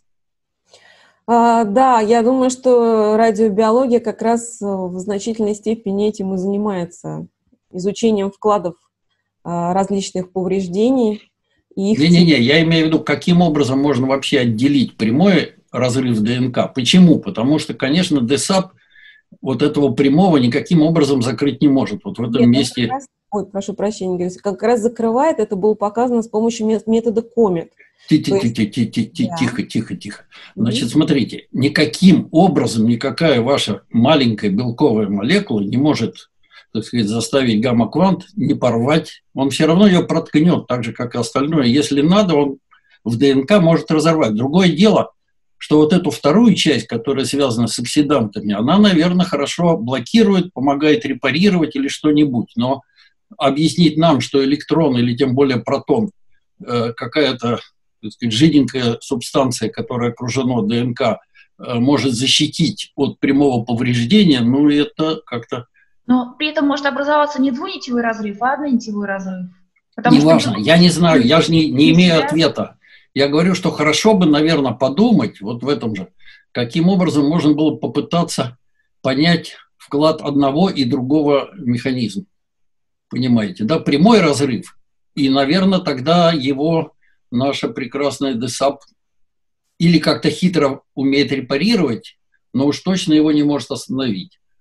А, да, я думаю, что радиобиология как раз в значительной степени этим и занимается. Изучением вкладов а, различных повреждений. Не-не-не, я имею в виду, каким образом можно вообще отделить прямой разрыв ДНК. Почему? Потому что, конечно, ДСАП вот этого прямого никаким образом закрыть не может. Вот в этом Нет, месте... Раз, ой, прошу прощения, как раз закрывает, это было показано с помощью метода Комет. Тихо, тихо, тихо. Значит, смотрите, никаким образом никакая ваша маленькая белковая молекула не может, так сказать, заставить гамма-квант не порвать. Он все равно ее проткнет, так же, как и остальное. Если надо, он в ДНК может разорвать. Другое дело, что вот эту вторую часть, которая связана с оксидантами, она, наверное, хорошо блокирует, помогает репарировать или что-нибудь. Но объяснить нам, что электрон или тем более протон, э, какая-то, так сказать, жиденькая субстанция, которая окружена ДНК, э, может защитить от прямого повреждения, ну, это как-то... Но при этом может образоваться не двунитевый разрыв, а однонитевый разрыв. Неважно, я не знаю, я же не, не имею ответа. Я говорю, что хорошо бы, наверное, подумать, вот в этом же, каким образом можно было попытаться понять вклад одного и другого механизма. Понимаете, да? Прямой разрыв. И, наверное, тогда его наша прекрасная ДСАП или как-то хитро умеет репарировать, но уж точно его не может остановить.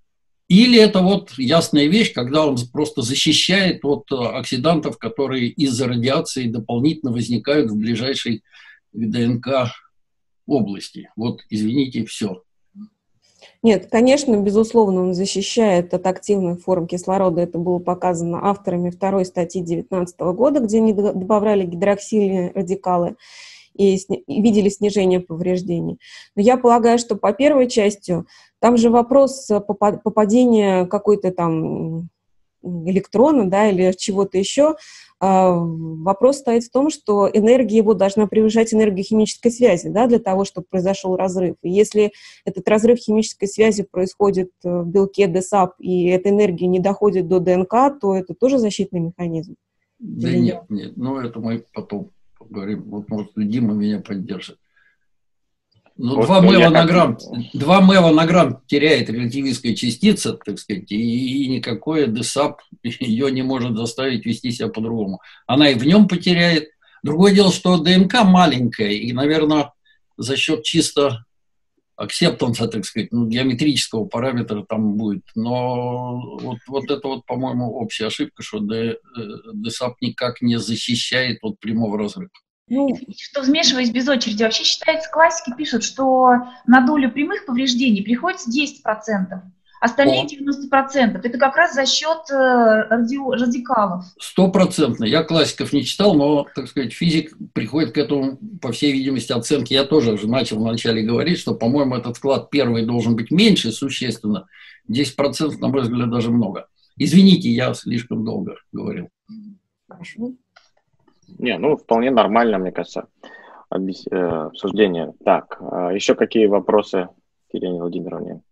Или это вот ясная вещь, когда он просто защищает от оксидантов, которые из-за радиации дополнительно возникают в ближайшей ДНК области. Вот, извините, все. Нет, конечно, безусловно, он защищает от активных форм кислорода. Это было показано авторами второй статьи две тысячи девятнадцатого года, где они добавляли гидроксильные радикалы и, сни- и видели снижение повреждений. Но я полагаю, что по первой части там же вопрос попа- попадения какой-то там электрона, да, или чего-то еще. А, вопрос стоит в том, что энергия его должна превышать энергию химической связи, да, для того, чтобы произошел разрыв. И если этот разрыв химической связи происходит в белке ДСАП, и эта энергия не доходит до ДНК, то это тоже защитный механизм. Да Или нет, нет, ну это мы потом поговорим. Вот, может, Дима меня поддержит. Ну, Вот два я мэва на как- грамм, два мэва на грамм теряет релятивистская частица, так сказать, и, и никакое ДСАП ее не может заставить вести себя по-другому. Она и в нем потеряет. Другое дело, что ДНК маленькая, и, наверное, за счет чисто аксептанса, так сказать, ну, геометрического параметра там будет. Но вот, вот это вот, по-моему, общая ошибка, что ДСАП никак не защищает от прямого разрыва. Ну, Что вмешиваясь без очереди, вообще считается, классики пишут, что на долю прямых повреждений приходится десять процентов, остальные О. девяносто процентов. Это как раз за счет э, радио- радикалов. Стопроцентно. Я классиков не читал, но, так сказать, физик приходит к этому, по всей видимости, оценке. Я тоже уже начал вначале говорить, что, по-моему, этот вклад первый должен быть меньше существенно. десять процентов, на мой взгляд, даже много. Извините, я слишком долго говорил. хорошо. Не, ну, вполне нормально, мне кажется, объяс- э, обсуждение. Так, а еще какие вопросы к Елене Владимировне?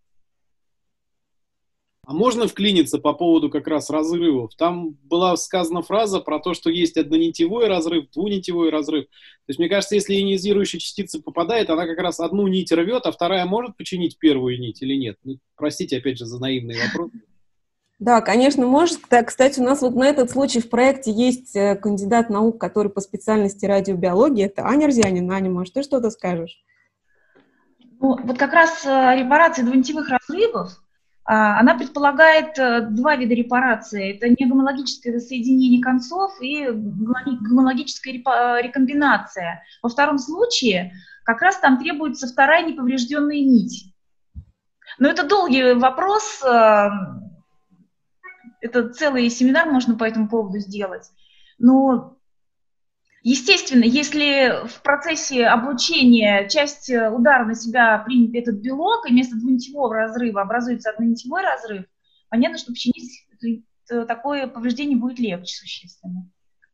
А можно вклиниться по поводу как раз разрывов? Там была сказана фраза про то, что есть однонитевой разрыв, двунитевой разрыв. То есть, мне кажется, если ионизирующая частица попадает, она как раз одну нить рвет, а вторая может починить первую нить или нет? Ну, простите, опять же, за наивный вопрос. Да, конечно, может. Так, кстати, у нас вот на этот случай в проекте есть э, кандидат наук, который по специальности радиобиологии. Это Аня Рзянина. Аня, может, ты что-то скажешь? Ну, вот как раз э, репарация двунитевых разрывов, а, она предполагает э, два вида репарации. Это негомологическое соединение концов и гомологи- гомологическая репа- рекомбинация. Во втором случае как раз там требуется вторая неповрежденная нить. Но это долгий вопрос, э, это целый семинар можно по этому поводу сделать. Но, естественно, если в процессе облучения часть удара на себя примет этот белок, и вместо двунитевого разрыва образуется однонитевой разрыв, понятно, что починить такое повреждение будет легче существенно.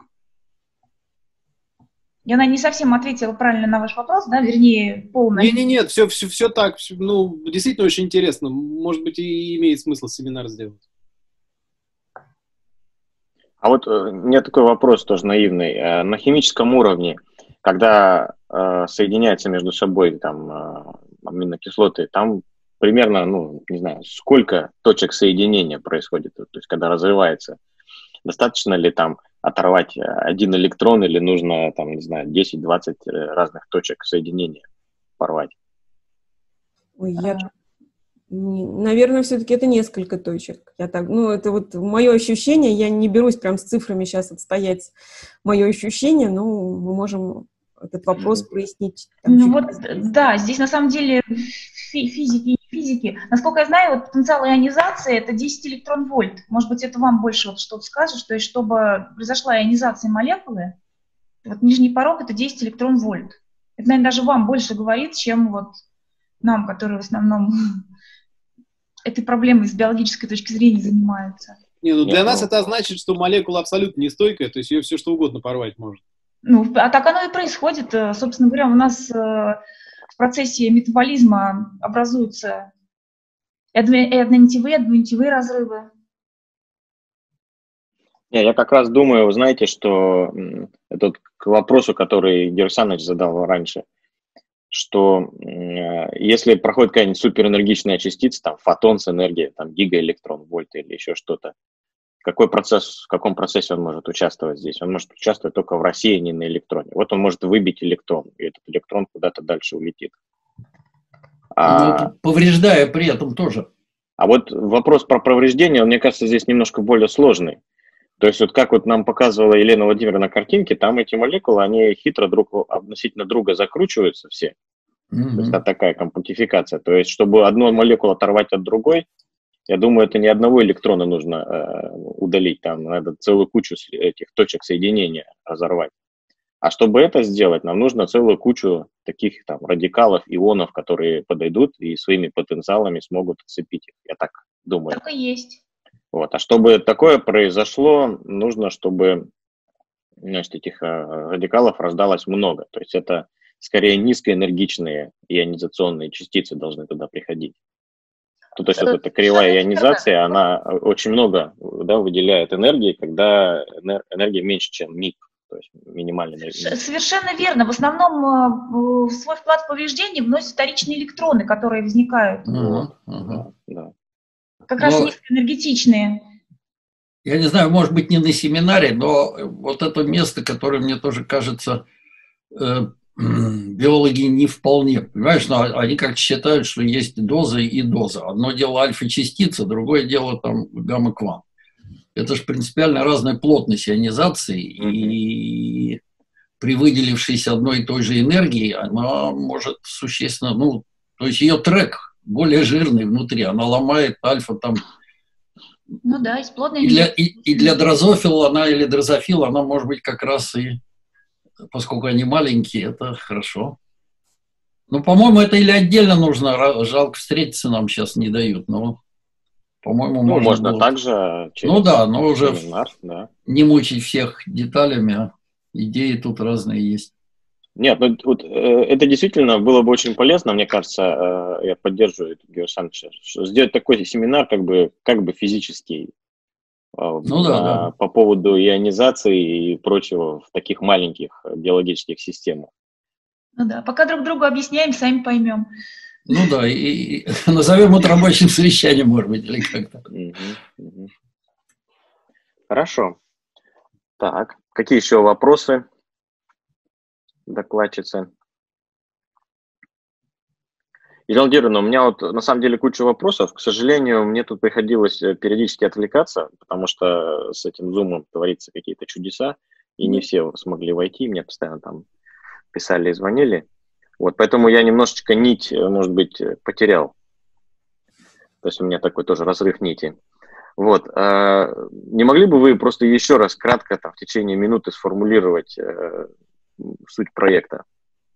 Я, наверное, не совсем ответила правильно на ваш вопрос, да, вернее, полно. Не, не, нет, все, все, все так, всё, ну, действительно очень интересно. Может быть, и имеет смысл семинар сделать. А вот э, у меня такой вопрос тоже наивный. Э, на химическом уровне, когда э, соединяются между собой там э, аминокислоты, там примерно, ну, не знаю, сколько точек соединения происходит, то есть когда разрывается. Достаточно ли там оторвать один электрон или нужно, там, не знаю, десять-двадцать разных точек соединения порвать? Ой, я, не- наверное, все-таки это несколько точек. Я так, ну, это вот мое ощущение. Я не берусь прям с цифрами сейчас отстоять мое ощущение, но мы можем этот вопрос прояснить. там, Ну чуть вот, позднее. да, здесь на самом деле фи- физики и физики. Насколько я знаю, вот потенциал ионизации — это десять электрон-вольт. Может быть, это вам больше вот что-то скажет, то есть чтобы произошла ионизация молекулы, вот нижний порог — это десять электрон-вольт. Это, наверное, даже вам больше говорит, чем вот нам, которые в основном этой проблемой с биологической точки зрения занимаются. Не, ну для Нет, нас ну- это значит, что молекула абсолютно нестойкая, то есть ее все что угодно порвать может. Ну, а так оно и происходит. Э, Собственно говоря, у нас э, в процессе метаболизма образуются и одно- и однонитевые, и двунитевые разрывы. Не, я как раз думаю, вы знаете, что м, это вот к вопросу, который Георгий Александрович задал раньше, что м, если проходит какая-нибудь суперэнергичная частица, там фотон с энергией, там гигаэлектрон вольт или еще что-то, какой процесс, в каком процессе он может участвовать здесь? Он может участвовать только в рассеянии на электроне. Вот он может выбить электрон, и этот электрон куда-то дальше улетит. А, Ну, повреждая при этом тоже. А вот вопрос про повреждение, он, мне кажется, здесь немножко более сложный. То есть вот как вот нам показывала Елена Владимировна на картинке, там эти молекулы, они хитро друг относительно друга закручиваются все. Mm-hmm. То есть это такая компактификация. То есть чтобы одну молекулу оторвать от другой, я думаю, это не одного электрона нужно э, удалить, там надо целую кучу этих точек соединения разорвать. А чтобы это сделать, нам нужно целую кучу таких там радикалов, ионов, которые подойдут и своими потенциалами смогут отцепить их. Я так думаю. Так и есть. Вот. А чтобы такое произошло, нужно, чтобы, значит, этих э, радикалов рождалось много. То есть это скорее низкоэнергичные ионизационные частицы должны туда приходить. То есть вот эта кривая ионизация, она очень много, да, выделяет энергии, когда энергия меньше, чем миг. То есть минимальная энергия. Совершенно верно. В основном свой вклад в повреждение вносят вторичные электроны, которые возникают. Uh-huh, uh-huh. Да. Как раз но, низкоэнергетичные. Я не знаю, может быть, не на семинаре, но вот это место, которое мне тоже кажется, э, биологи не вполне, понимаешь, но они как считают, что есть доза и доза. Одно дело альфа-частица, другое дело там гамма-квант. Это же принципиально разная плотность ионизации, mm-hmm. и при выделившейся одной и той же энергии она может существенно, ну, то есть ее трек более жирный внутри, она ломает альфа там. Ну да, из плотной и для, и, и для дрозофила она или дрозофила она может быть как раз и, поскольку они маленькие, это хорошо. Ну, по-моему, это или отдельно нужно, жалко встретиться нам сейчас не дают, но, по-моему, ну, можно, можно было... также через ну да, но уже семинар, да. Не мучить всех деталями, а идеи тут разные есть. Нет, ну вот, э, это действительно было бы очень полезно, мне кажется, э, я поддерживаю Георгия Александровича, сделать такой семинар как бы, как бы физический, э, ну, да, на, да. по поводу ионизации и прочего в таких маленьких биологических системах. Ну да, пока друг другу объясняем, сами поймем. Ну да, и, и назовем это рабочим совещанием, может быть, или как-то. Хорошо. Так, какие еще вопросы? Докладчица. Елена Владимировна, у меня вот на самом деле куча вопросов. К сожалению, мне тут приходилось периодически отвлекаться, потому что с этим зумом творится какие-то чудеса, и не все смогли войти, мне постоянно там писали и звонили. Вот, поэтому я немножечко нить, может быть, потерял. То есть у меня такой тоже разрыв нити. Вот. Не могли бы вы просто еще раз кратко там, в течение минуты сформулировать суть проекта?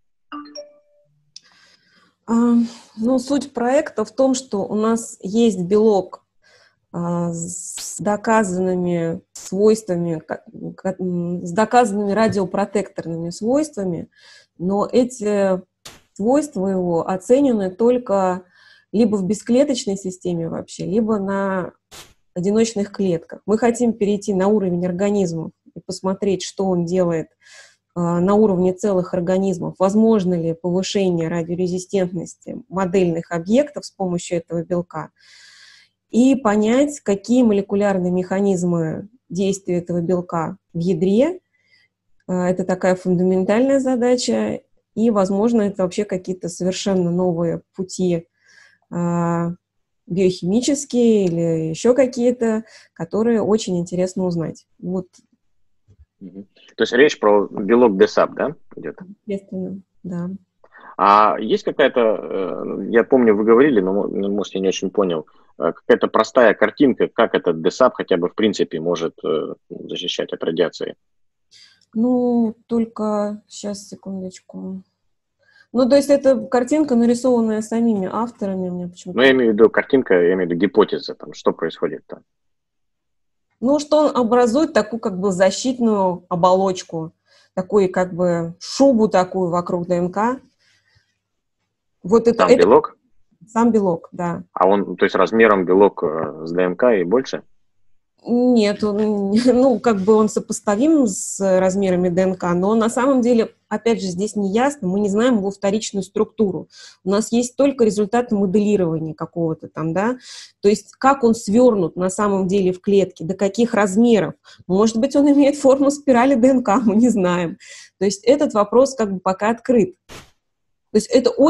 Ну, суть проекта в том, что у нас есть белок с доказанными свойствами, с доказанными радиопротекторными свойствами, но эти свойства его оценены только либо в бесклеточной системе вообще, либо на одиночных клетках. Мы хотим перейти на уровень организмов и посмотреть, что он делает на уровне целых организмов, возможно ли повышение радиорезистентности модельных объектов с помощью этого белка, и понять, какие молекулярные механизмы действия этого белка в ядре. Это такая фундаментальная задача, и, возможно, это вообще какие-то совершенно новые пути биохимические или еще какие-то, которые очень интересно узнать. Вот. То есть речь про белок ДЭСАП, да, идет? Естественно, да. А есть какая-то, я помню, вы говорили, но, может, я не очень понял, какая-то простая картинка, как этот ДЭСАП хотя бы в принципе может защищать от радиации? Ну, только, сейчас, секундочку. Ну, то есть это картинка, нарисованная самими авторами. Мне почему-то... Ну, я имею в виду картинка, я имею в виду гипотеза, там, что происходит там. Ну, что он образует такую как бы защитную оболочку, такую как бы шубу такую вокруг ДНК. Вот это, сам это... белок? Сам белок, да. А он, то есть размером белок с ДНК и больше? Нет, он, ну, как бы он сопоставим с размерами ДНК, но на самом деле, опять же, здесь не ясно, мы не знаем его вторичную структуру. У нас есть только результаты моделирования какого-то там, да, то есть как он свернут на самом деле в клетке, до каких размеров. Может быть, он имеет форму спирали ДНК, мы не знаем. То есть этот вопрос как бы пока открыт. То есть это очень а.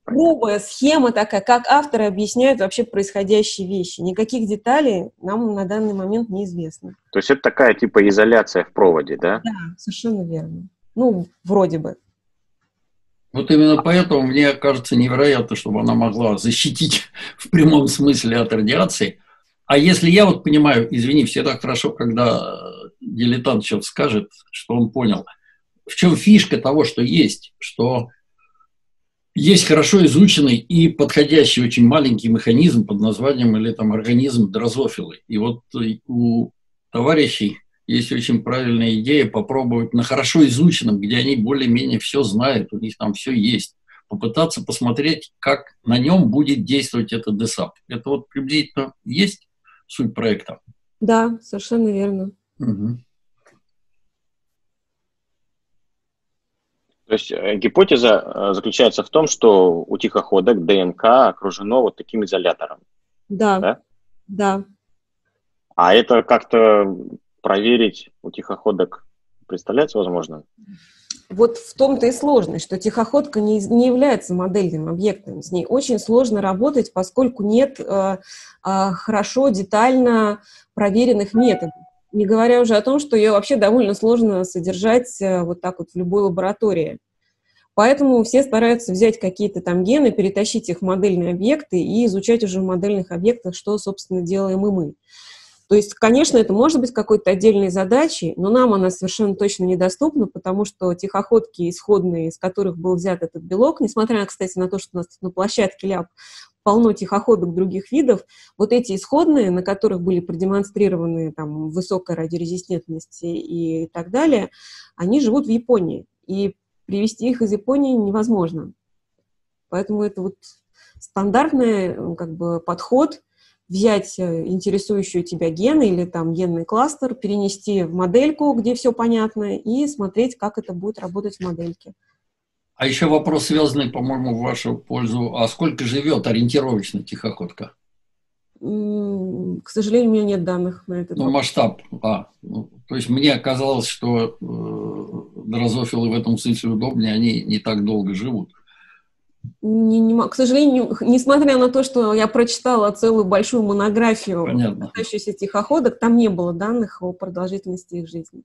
грубая схема такая, как авторы объясняют вообще происходящие вещи. Никаких деталей нам на данный момент неизвестно. То есть это такая типа изоляция в проводе, да? Да, совершенно верно. Ну, вроде бы. Вот именно поэтому мне кажется невероятно, чтобы она могла защитить в прямом смысле от радиации. А если я вот понимаю, извини, всегда хорошо, когда дилетант что-то скажет, что он понял. В чем фишка того, что есть? Что есть хорошо изученный и подходящий очень маленький механизм под названием или там организм дрозофилы. И вот у товарищей есть очень правильная идея попробовать на хорошо изученном, где они более-менее все знают, у них там все есть, попытаться посмотреть, как на нем будет действовать этот десап. Это вот приблизительно есть суть проекта? Да, совершенно верно. Угу. То есть э, гипотеза э, заключается в том, что у тихоходок ДНК окружено вот таким изолятором. Да, Да? да. А это как-то проверить у тихоходок представляется возможно? Вот в том-то и сложность, что тихоходка не, не является модельным объектом. С ней очень сложно работать, поскольку нет э, э, хорошо, детально проверенных методов. Не говоря уже о том, что ее вообще довольно сложно содержать э, вот так вот в любой лаборатории. Поэтому все стараются взять какие-то там гены, перетащить их в модельные объекты и изучать уже в модельных объектах, что, собственно, делаем и мы. То есть, конечно, это может быть какой-то отдельной задачей, но нам она совершенно точно недоступна, потому что тихоходки исходные, из которых был взят этот белок, несмотря, кстати, на то, что у нас на площадке ЛЯБ полно тихоходок других видов, вот эти исходные, на которых были продемонстрированы там высокая радиорезистентность и так далее, они живут в Японии, и привезти их из Японии невозможно. Поэтому это вот стандартный как бы подход — взять интересующую тебя ген или там генный кластер, перенести в модельку, где все понятно, и смотреть, как это будет работать в модельке. А еще вопрос, связанный, по-моему, в вашу пользу. А сколько живет ориентировочно тихоходка? К сожалению, у меня нет данных на это. Ну, масштаб. А, ну, то есть мне казалось, что э, дрозофилы в этом смысле удобнее, они не так долго живут. Не, не, к сожалению, несмотря на то, что я прочитала целую большую монографию, Понятно, касающуюся тихоходок, там не было данных о продолжительности их жизни.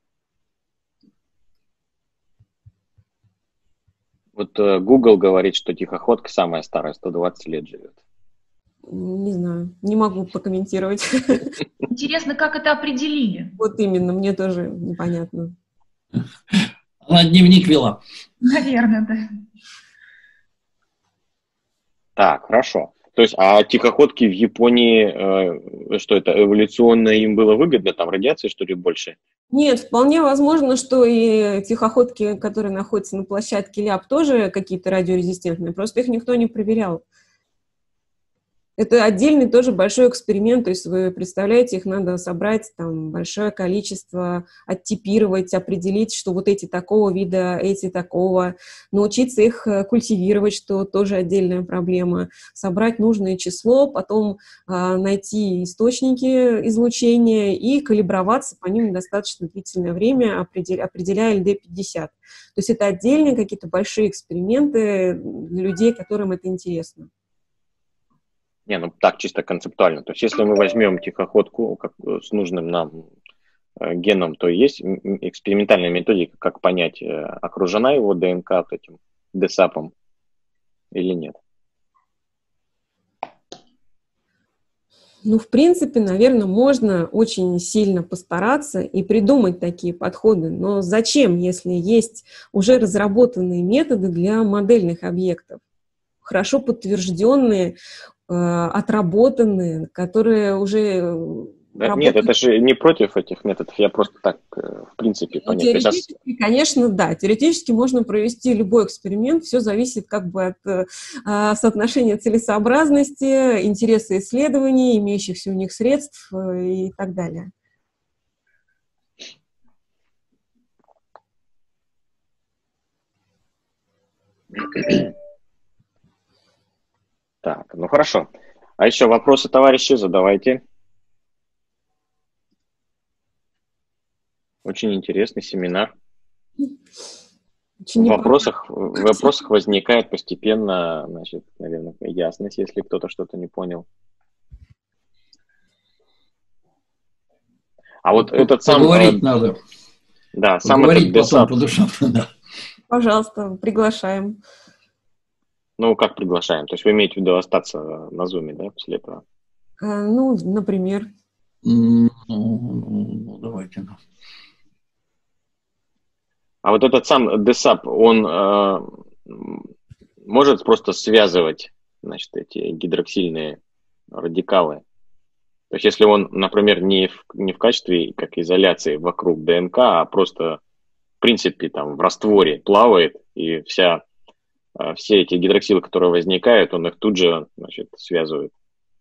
Вот э, Google говорит, что тихоходка самая старая, сто двадцать лет живет. Не знаю, не могу прокомментировать. Интересно, как это определили? Вот именно, мне тоже непонятно. она дневник вела. Наверное, да. Так, хорошо. То есть, а тихоходки в Японии, э, что это, эволюционно им было выгодно? Там радиации, что ли, больше? Нет, вполне возможно, что и тихоходки, которые находятся на площадке ЛЯБ, тоже какие-то радиорезистентные, просто их никто не проверял. Это отдельный тоже большой эксперимент, то есть вы представляете, их надо собрать там большое количество, оттипировать, определить, что вот эти такого вида, эти такого, научиться их культивировать, что тоже отдельная проблема, собрать нужное число, потом а, найти источники излучения и калиброваться по ним достаточно длительное время, определя, определяя эл дэ пятьдесят. То есть это отдельные какие-то большие эксперименты для людей, которым это интересно. Не, ну так чисто концептуально. То есть если мы возьмем тихоходку как, с нужным нам э, геном, то есть экспериментальная методика, как понять, э, окружена его ДНК вот этим десапом или нет. Ну, в принципе, наверное, можно очень сильно постараться и придумать такие подходы. Но зачем, если есть уже разработанные методы для модельных объектов, хорошо подтвержденные, отработанные, которые уже... Да, работают... Нет, это же не против этих методов, я просто так, в принципе, понять. Теоретически, сейчас... конечно, да. Теоретически можно провести любой эксперимент, все зависит как бы от а, соотношения целесообразности, интереса исследований, имеющихся у них средств и так далее. Так, ну хорошо. А еще вопросы, товарищи, задавайте. Очень интересный семинар. В вопросах, в вопросах возникает постепенно, значит, наверное, ясность, если кто-то что-то не понял. А вот этот сам... Поговорить надо. Да, сам Поговорить этот потом десап... по душам, да. Пожалуйста, приглашаем. Ну, как приглашаем? То есть вы имеете в виду остаться на зуме, да, после этого? А, ну, например. Ну, ну, давайте. А вот этот сам десап, он э, может просто связывать, значит, эти гидроксильные радикалы? То есть если он, например, не в, не в качестве как изоляции вокруг ДНК, а просто, в принципе, там в растворе плавает, и вся, э, все эти гидроксилы, которые возникают, он их тут же, значит, связывает.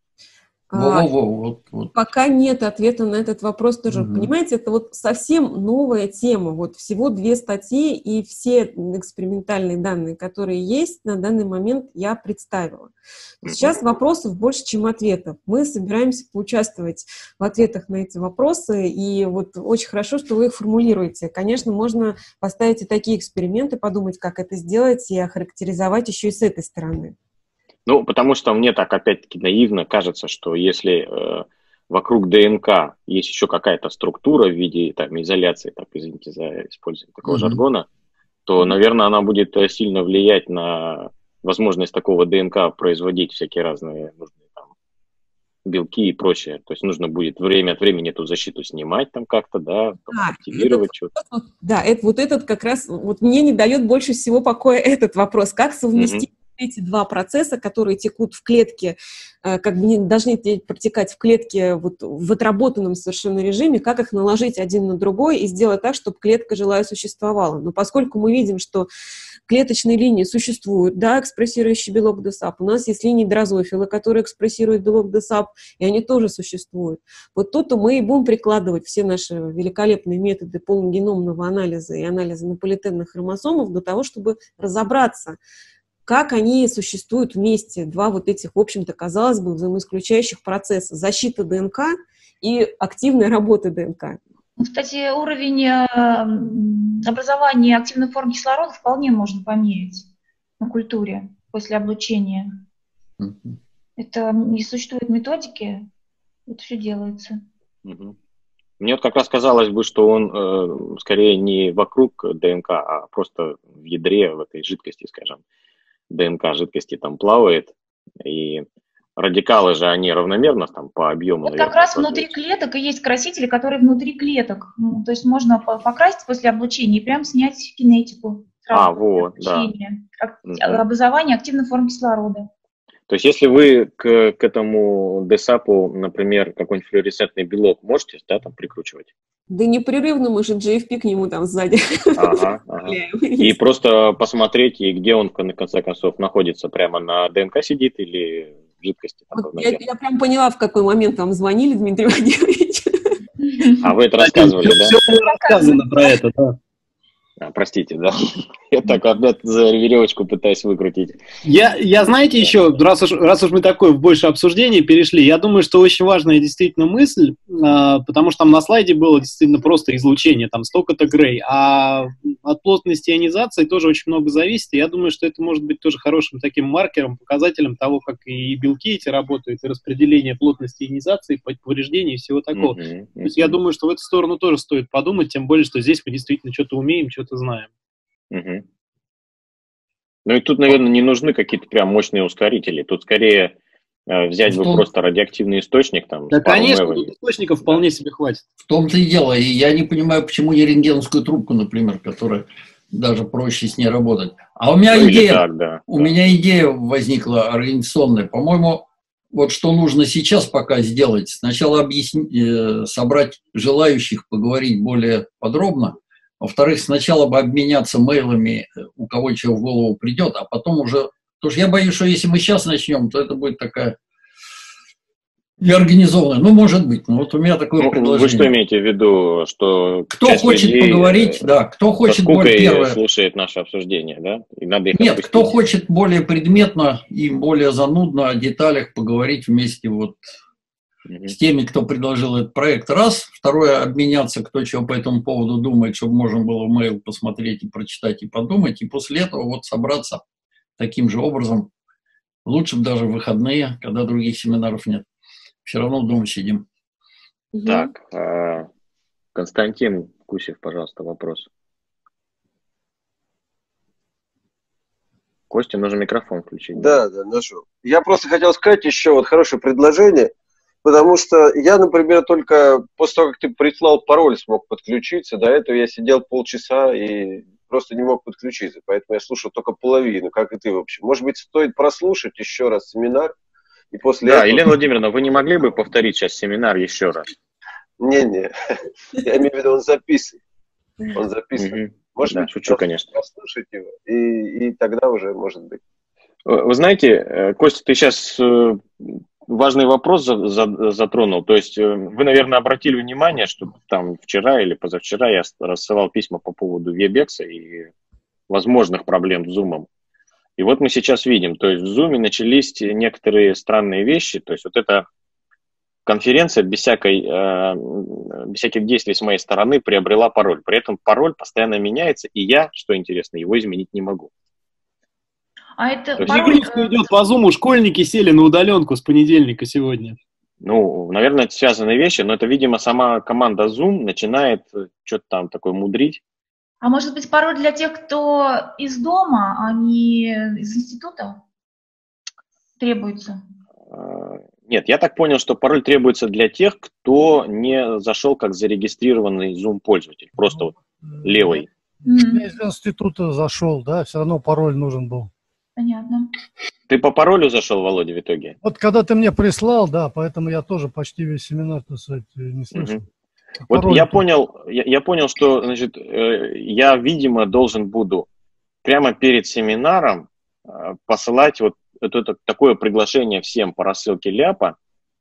А, Во, во, во, вот, вот. Пока нет ответа на этот вопрос тоже. Угу. Понимаете, это вот совсем новая тема. Вот всего две статьи, и все экспериментальные данные, которые есть, на данный момент я представила. Сейчас вопросов больше, чем ответов. Мы собираемся поучаствовать в ответах на эти вопросы, и вот очень хорошо, что вы их формулируете. Конечно, можно поставить и такие эксперименты, подумать, как это сделать, и охарактеризовать еще и с этой стороны. Ну, потому что мне так, опять-таки, наивно кажется, что если э, вокруг ДНК есть еще какая-то структура в виде там, изоляции, так, извините за использование такого mm-hmm. жаргона, то, наверное, она будет сильно влиять на возможность такого ДНК производить всякие разные нужные там, белки и прочее. То есть нужно будет время от времени эту защиту снимать там как-то, да, а, активировать что-то. Вот, да, это, вот этот как раз, вот мне не дает больше всего покоя этот вопрос, как совместить mm-hmm. эти два процесса, которые текут в клетке, как бы не должны протекать в клетке вот в отработанном совершенно режиме, как их наложить один на другой и сделать так, чтобы клетка жила и существовала. Но поскольку мы видим, что клеточные линии существуют, да, экспрессирующий белок десап, у нас есть линии дрозофила, которые экспрессируют белок десап, и они тоже существуют. Вот тут-то мы и будем прикладывать все наши великолепные методы полногеномного анализа и анализа наполитенных хромосомов для того, чтобы разобраться, как они существуют вместе, два вот этих, в общем-то, казалось бы, взаимоисключающих процесса. Защита ДНК и активная работа ДНК. Кстати, уровень образования активных форм кислорода вполне можно померить на культуре после облучения. Mm-hmm. Это не существует методики, это все делается. Mm-hmm. Мне вот как раз казалось бы, что он э, скорее не вокруг ДНК, а просто в ядре, в этой жидкости, скажем. ДНК жидкости там плавает, и радикалы же, они равномерно там по объему. Вот наверное, как раз внутри клеток и есть красители, которые внутри клеток. Ну, то есть можно покрасить после облучения и прям снять кинетику. А, вот, да. Образование активных форм кислорода. То есть если вы к, к этому десапу, например, какой-нибудь флуоресцентный белок можете, да, там прикручивать? Да непрерывно мы же джи эф пи к нему там сзади. Ага, ага. И просто посмотреть, и где он, в конце концов, находится, прямо на ДНК сидит или в жидкости? Там, вот я, я прям поняла, в какой момент вам звонили, Дмитрий Владимирович. А вы это рассказывали, да? Все было рассказано про это, да. А, простите, да. Я так опять за веревочку пытаюсь выкрутить. Я, я знаете, еще, раз уж, раз уж мы такое в большее обсуждение перешли, я думаю, что очень важная действительно мысль, а, потому что там на слайде было действительно просто излучение, там столько-то грей, а от плотности ионизации тоже очень много зависит, и я думаю, что это может быть тоже хорошим таким маркером, показателем того, как и белки эти работают, и распределение плотности ионизации, повреждений и всего такого. Uh-huh, uh-huh. То есть я думаю, что в эту сторону тоже стоит подумать, тем более, что здесь мы действительно что-то умеем, что-то знаем. Угу. Ну и тут, наверное, не нужны какие-то прям мощные ускорители. Тут скорее э, взять бы просто радиоактивный источник. Там, да, конечно, тут источников да. вполне себе хватит. В том-то и дело. И я не понимаю, почему не рентгеновскую трубку, например, которая даже проще с ней работать. А у меня ну, идея, так, да, у да. меня идея возникла организационная. По-моему, вот что нужно сейчас пока сделать. Сначала объяснить, э, собрать желающих поговорить более подробно. Во-вторых, сначала бы обменяться мейлами, у кого чего в голову придет, а потом уже... Потому что я боюсь, что если мы сейчас начнем, то это будет такая неорганизованная. Ну, может быть. Ну, вот у меня такое ну, предложение. Вы что имеете в виду? Что кто хочет людей, поговорить, да, кто хочет более первое... слушает наше обсуждение, да? И надо их Нет, отпустить. Кто хочет более предметно и более занудно о деталях поговорить вместе вот... mm-hmm. с теми, кто предложил этот проект, раз. Второе, обменяться, кто чего по этому поводу думает, чтобы можно было в мейл посмотреть и прочитать и подумать. И после этого вот собраться таким же образом. Лучше бы даже в выходные, когда других семинаров нет. Все равно дома сидим. Угу. Так, Константин Кусев, пожалуйста, вопрос. Костя, нужно микрофон включить. Да, да, нашел. Я просто хотел сказать еще вот хорошее предложение, потому что я, например, только после того, как ты прислал пароль, смог подключиться. До этого я сидел полчаса и просто не мог подключиться, поэтому я слушал только половину, как и ты, в общем. Может быть, стоит прослушать еще раз семинар, и после да, этого... Елена Владимировна, вы не могли бы повторить сейчас семинар еще раз? Не-не, я имею в виду, он записан. Он записан. Может да, быть, шучу, конечно. Послушать его, и, и тогда уже может быть. Вы знаете, Костя, ты сейчас важный вопрос затронул. То есть вы, наверное, обратили внимание, что там вчера или позавчера я рассылал письма по поводу Webex и возможных проблем с Zoom. И вот мы сейчас видим, то есть в Zoom начались некоторые странные вещи. То есть вот эта конференция без, всякой, без всяких действий с моей стороны приобрела пароль. При этом пароль постоянно меняется, и я, что интересно, его изменить не могу. А это пароль... идет по Zoom, школьники сели на удаленку с понедельника сегодня. Ну, наверное, это связанные вещи, но это, видимо, сама команда Zoom начинает что-то там такое мудрить. А может быть, пароль для тех, кто из дома, а не из института требуется? Нет, я так понял, что пароль требуется для тех, кто не зашел как зарегистрированный Zoom-пользователь, просто вот левый. Я из института зашел, да, все равно пароль нужен был. Понятно. Ты по паролю зашел, Володя, в итоге? Вот когда ты мне прислал, да, поэтому я тоже почти весь семинар, так сказать, не слышал. Угу. Вот я понял, я, я понял, что, значит, э, я, видимо, должен буду прямо перед семинаром э, посылать вот это, это такое приглашение всем по рассылке ляпа,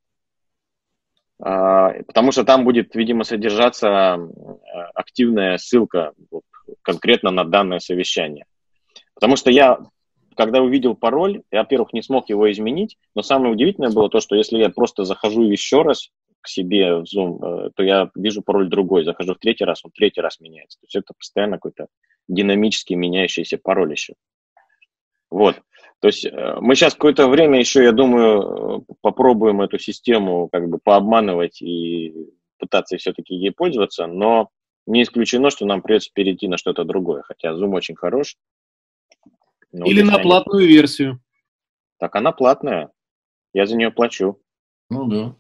э, потому что там будет, видимо, содержаться активная ссылка вот, конкретно на данное совещание. Потому что я, когда увидел пароль, я, во-первых, не смог его изменить, но самое удивительное было то, что если я просто захожу еще раз к себе в Zoom, то я вижу пароль другой, захожу в третий раз, он третий раз меняется. То есть это постоянно какой-то динамически меняющийся пароль еще. Вот. То есть мы сейчас какое-то время еще, я думаю, попробуем эту систему как бы пообманывать и пытаться все-таки ей пользоваться, но не исключено, что нам придется перейти на что-то другое, хотя Zoom очень хорош. Или на платную они... версию. Так она платная, я за нее плачу. Ну да.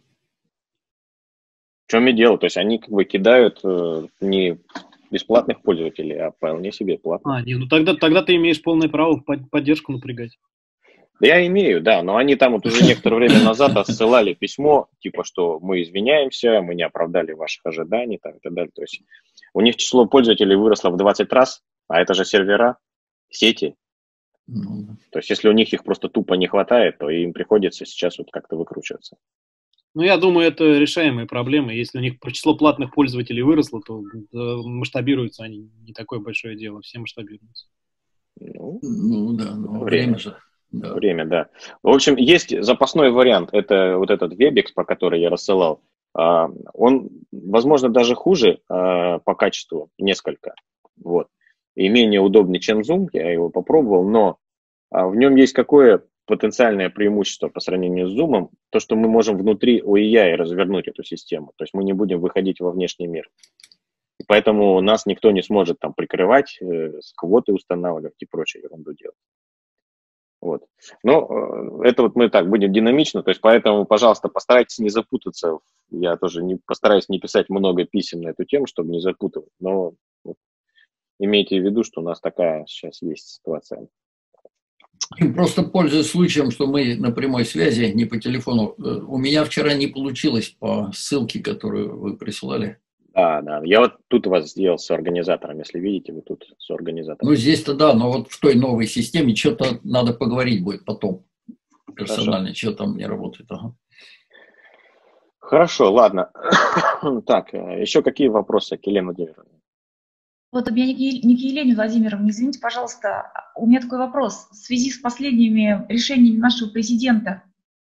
В чем и дело, то есть они как бы кидают э, не бесплатных пользователей, а вполне себе платных. А, не, ну тогда, тогда ты имеешь полное право поддержку напрягать. Да я имею, да, но они там вот уже некоторое время назад отсылали письмо, типа, что мы извиняемся, мы не оправдали ваших ожиданий, там, и так далее. То есть у них число пользователей выросло в двадцать раз, а это же сервера, сети. Mm-hmm. То есть если у них их просто тупо не хватает, то им приходится сейчас вот как-то выкручиваться. Ну, я думаю, это решаемые проблемы. Если у них число платных пользователей выросло, то масштабируются они. Не такое большое дело, все масштабируются. Ну, ну да, но время же. Да. Время, да. В общем, есть запасной вариант. Это вот этот Webex, по который я рассылал. Он, возможно, даже хуже по качеству несколько. Вот. И менее удобный, чем Zoom. Я его попробовал, но в нем есть какое потенциальное преимущество по сравнению с Zoom, то, что мы можем внутри о и ай развернуть эту систему. То есть мы не будем выходить во внешний мир. И поэтому нас никто не сможет там прикрывать, э, сквоты устанавливать и прочую ерунду делать. Вот. Но э, это вот мы так будем динамично, то есть поэтому, пожалуйста, постарайтесь не запутаться. Я тоже не, постараюсь не писать много писем на эту тему, чтобы не запутывать. Но вот, имейте в виду, что у нас такая сейчас есть ситуация. Просто пользуясь случаем, что мы на прямой связи, не по телефону, у меня вчера не получилось по ссылке, которую вы присылали. Да, да. Я вот тут вас сделал с организатором, если видите, вы тут с организатором. Ну, здесь-то да, но вот в той новой системе что-то надо поговорить будет потом. Персонально, что там не работает. Ага. Хорошо, ладно. Так, еще какие вопросы к Елене Владимировне? Вот у меня не к Елене Владимировне, извините, пожалуйста, у меня такой вопрос. В связи с последними решениями нашего президента, там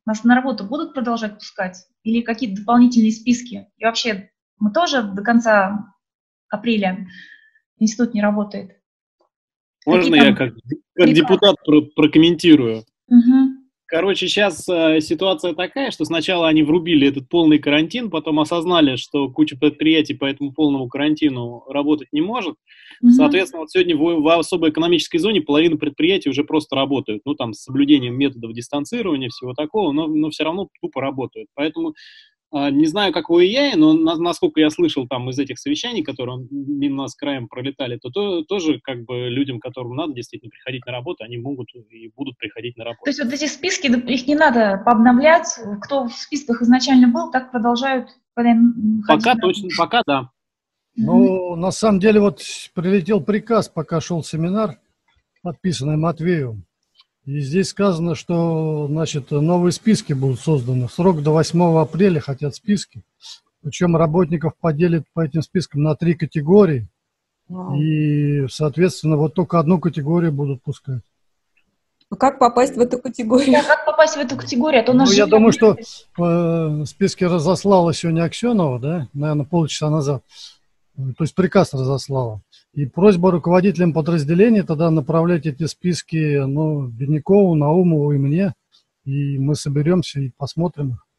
Нас на работу будут продолжать пускать? Или какие-то дополнительные списки? И вообще, мы тоже до конца апреля институт не работает? Можно я как, как депутат про прокомментирую? Угу. Короче, сейчас э, ситуация такая, что сначала они врубили этот полный карантин, потом осознали, что куча предприятий по этому полному карантину работать не может. Mm-hmm. Соответственно, вот сегодня в, в особой экономической зоне половина предприятий уже просто работают. Ну, там, с соблюдением методов дистанцирования, всего такого, но, но все равно тупо работают. Поэтому э, не знаю, как у и эй, но на, насколько я слышал там из этих совещаний, которые мимо нас краем пролетали, то, то тоже как бы людям, которым надо действительно приходить на работу, они могут и будут приходить на работу. То есть вот эти списки, их не надо пообновлять, кто в списках изначально был, так продолжают. Пока точно, пока да. Ну, на самом деле, вот прилетел приказ, пока шел семинар, подписанный Матвеевым. И здесь сказано, что, значит, новые списки будут созданы. Срок до восьмого апреля хотят списки. Причем работников поделят по этим спискам на три категории. Вау. И, соответственно, вот только одну категорию будут пускать. А как попасть в эту категорию? Да, как попасть в эту категорию? А то у нас ну, я думаю, что э, списки разослала сегодня Аксенова, да, наверное, полчаса назад. То есть приказ разослала. И просьба руководителям подразделений тогда направлять эти списки, ну, Беднякову, Наумову и мне. И мы соберемся и посмотрим их.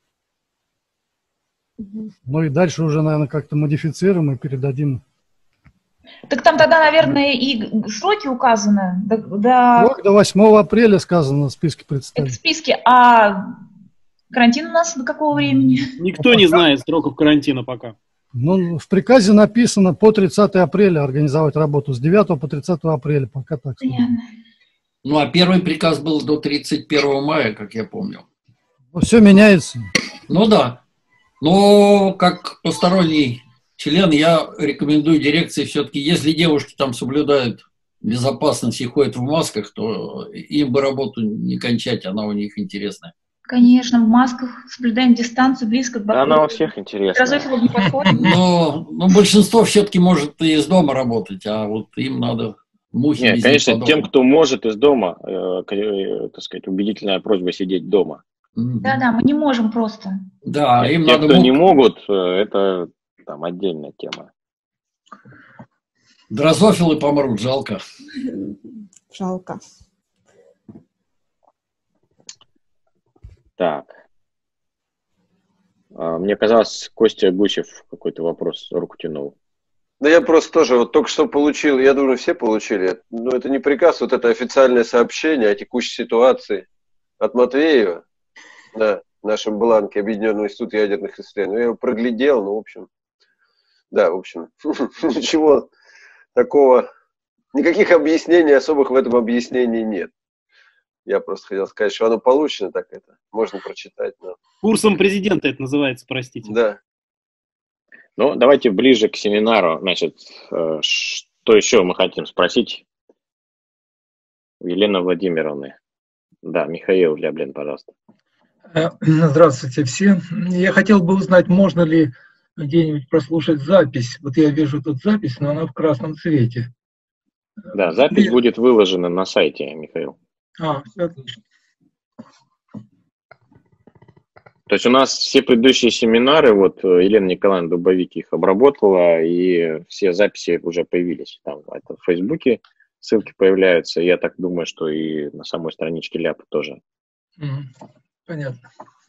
Угу. Ну и дальше уже, наверное, как-то модифицируем и передадим. Так там тогда, наверное, и сроки указаны. До, до... Срок до восьмого апреля сказано в списке представить. Это в списке. А карантин у нас до какого времени? Никто а не пока... знает сроков карантина пока. Ну, в приказе написано по тридцатого апреля организовать работу. С девятого по тридцатое апреля, пока так. Ну, а первый приказ был до тридцать первого мая, как я помню. Ну, все меняется. Ну, да. Но, как посторонний член, я рекомендую дирекции все-таки, если девушки там соблюдают безопасность и ходят в масках, то им бы работу не кончать, она у них интересная. Конечно, в масках, соблюдаем дистанцию, близко к да, она у всех интересная. Не подходит. Но, но большинство все-таки может и из дома работать, а вот им надо мухи. Нет, конечно, тем, кто может из дома, э, э, так сказать, убедительная просьба сидеть дома. Да-да, мы не можем просто. Да, Нет, им те, надо кто мух... не могут, это там отдельная тема. Дрозофилы помрут, жалко. Жалко. Так. Мне казалось, Костя Гусев какой-то вопрос руку тянул. Да я просто тоже вот только что получил, я думаю, все получили, но это не приказ, вот это официальное сообщение о текущей ситуации от Матвеева на нашем бланке Объединенного института ядерных исследований. Я его проглядел, ну, в общем, да, в общем, ничего такого, никаких объяснений особых в этом объяснении нет. Я просто хотел сказать, что оно получено, так это можно прочитать. Но... Курсом президента это называется, простите. Да. Ну, давайте ближе к семинару. Значит, что еще мы хотим спросить у Елены Владимировны? Да, Михаил Ляблин, пожалуйста. Здравствуйте все. Я хотел бы узнать, можно ли где-нибудь прослушать запись. Вот я вижу тут запись, но она в красном цвете. Да, запись и... будет выложена на сайте, Михаил. А, все отлично. То есть у нас все предыдущие семинары, вот Елена Николаевна Дубовик их обработала, и все записи уже появились. Там это в Фейсбуке ссылки появляются. Я так думаю, что и на самой страничке ляп тоже. Mm, понятно.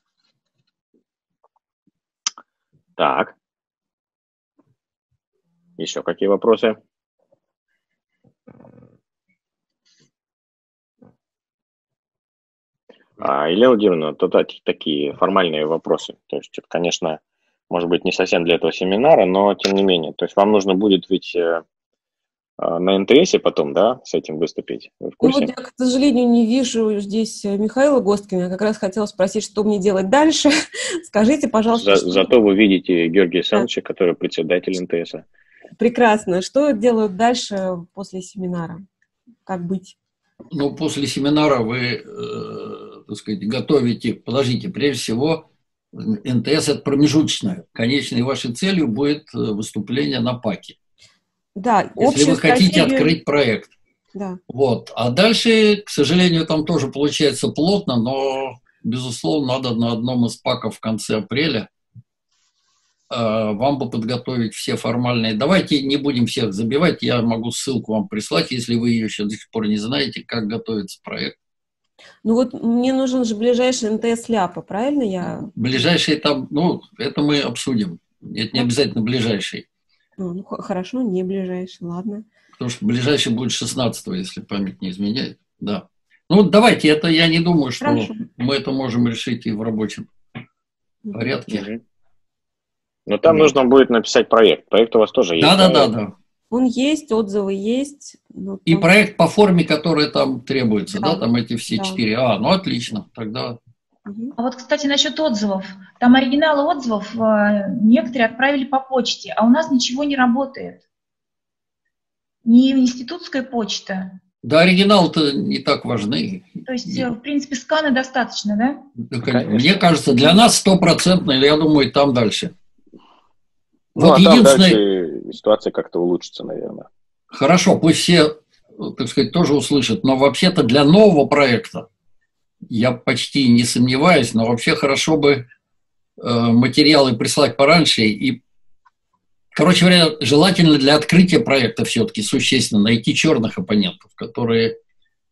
Так. Еще какие вопросы? А, Елена Владимировна, то такие формальные вопросы. То есть, это, конечно, может быть, не совсем для этого семинара, но тем не менее. То есть, вам нужно будет ведь э, на эн тэ эсе потом, да, с этим выступить? Вы в курсе? Ну, вот я, к сожалению, не вижу здесь Михаила Госткина. Я как раз хотела спросить, что мне делать дальше. Скажите, пожалуйста. За, зато вы видите Георгия Александровича, да, который председатель эн тэ эса. Прекрасно. Что делают дальше после семинара? Как быть? Ну, после семинара вы, э, так сказать, готовите, подождите, прежде всего, эн тэ эс это промежуточное. Конечной вашей целью будет выступление на паке. Да, если вы хотите стратегию... открыть проект. Да. Вот. А дальше, к сожалению, там тоже получается плотно, но безусловно, надо на одном из паков в конце апреля вам бы подготовить все формальные. Давайте не будем всех забивать, я могу ссылку вам прислать, если вы ее еще до сих пор не знаете, как готовится проект. Ну вот мне нужен же ближайший эн тэ эс ляпа, правильно я? Ближайший там, ну, это мы обсудим. Это не обязательно ближайший. Ну, ну, хорошо, не ближайший, ладно. Потому что ближайший будет шестнадцатого, если память не изменяет. Да. Ну, давайте, это я не думаю, что Хорошо. мы это можем решить и в рабочем порядке. Но там mm-hmm. нужно будет написать проект. Проект у вас тоже есть. Да, да, да, да. Он есть, отзывы есть. Там... И проект по форме, которая там требуется, да, да там эти все да. четыре. А, ну отлично, тогда. А вот, кстати, насчет отзывов. Там оригиналы отзывов некоторые отправили по почте, а у нас ничего не работает. Не институтская почта. Да, оригиналы-то не так важны. То есть, в принципе, сканы достаточно, да? Да, конечно. Мне кажется, для нас стопроцентно, или я думаю, там дальше. Ну, вот а единственное... там дальше ситуация как-то улучшится, наверное. Хорошо, пусть все, так сказать, тоже услышат, но вообще-то для нового проекта, я почти не сомневаюсь, но вообще хорошо бы э, материалы прислать пораньше и, короче говоря, желательно для открытия проекта все-таки существенно найти черных оппонентов, которые, э,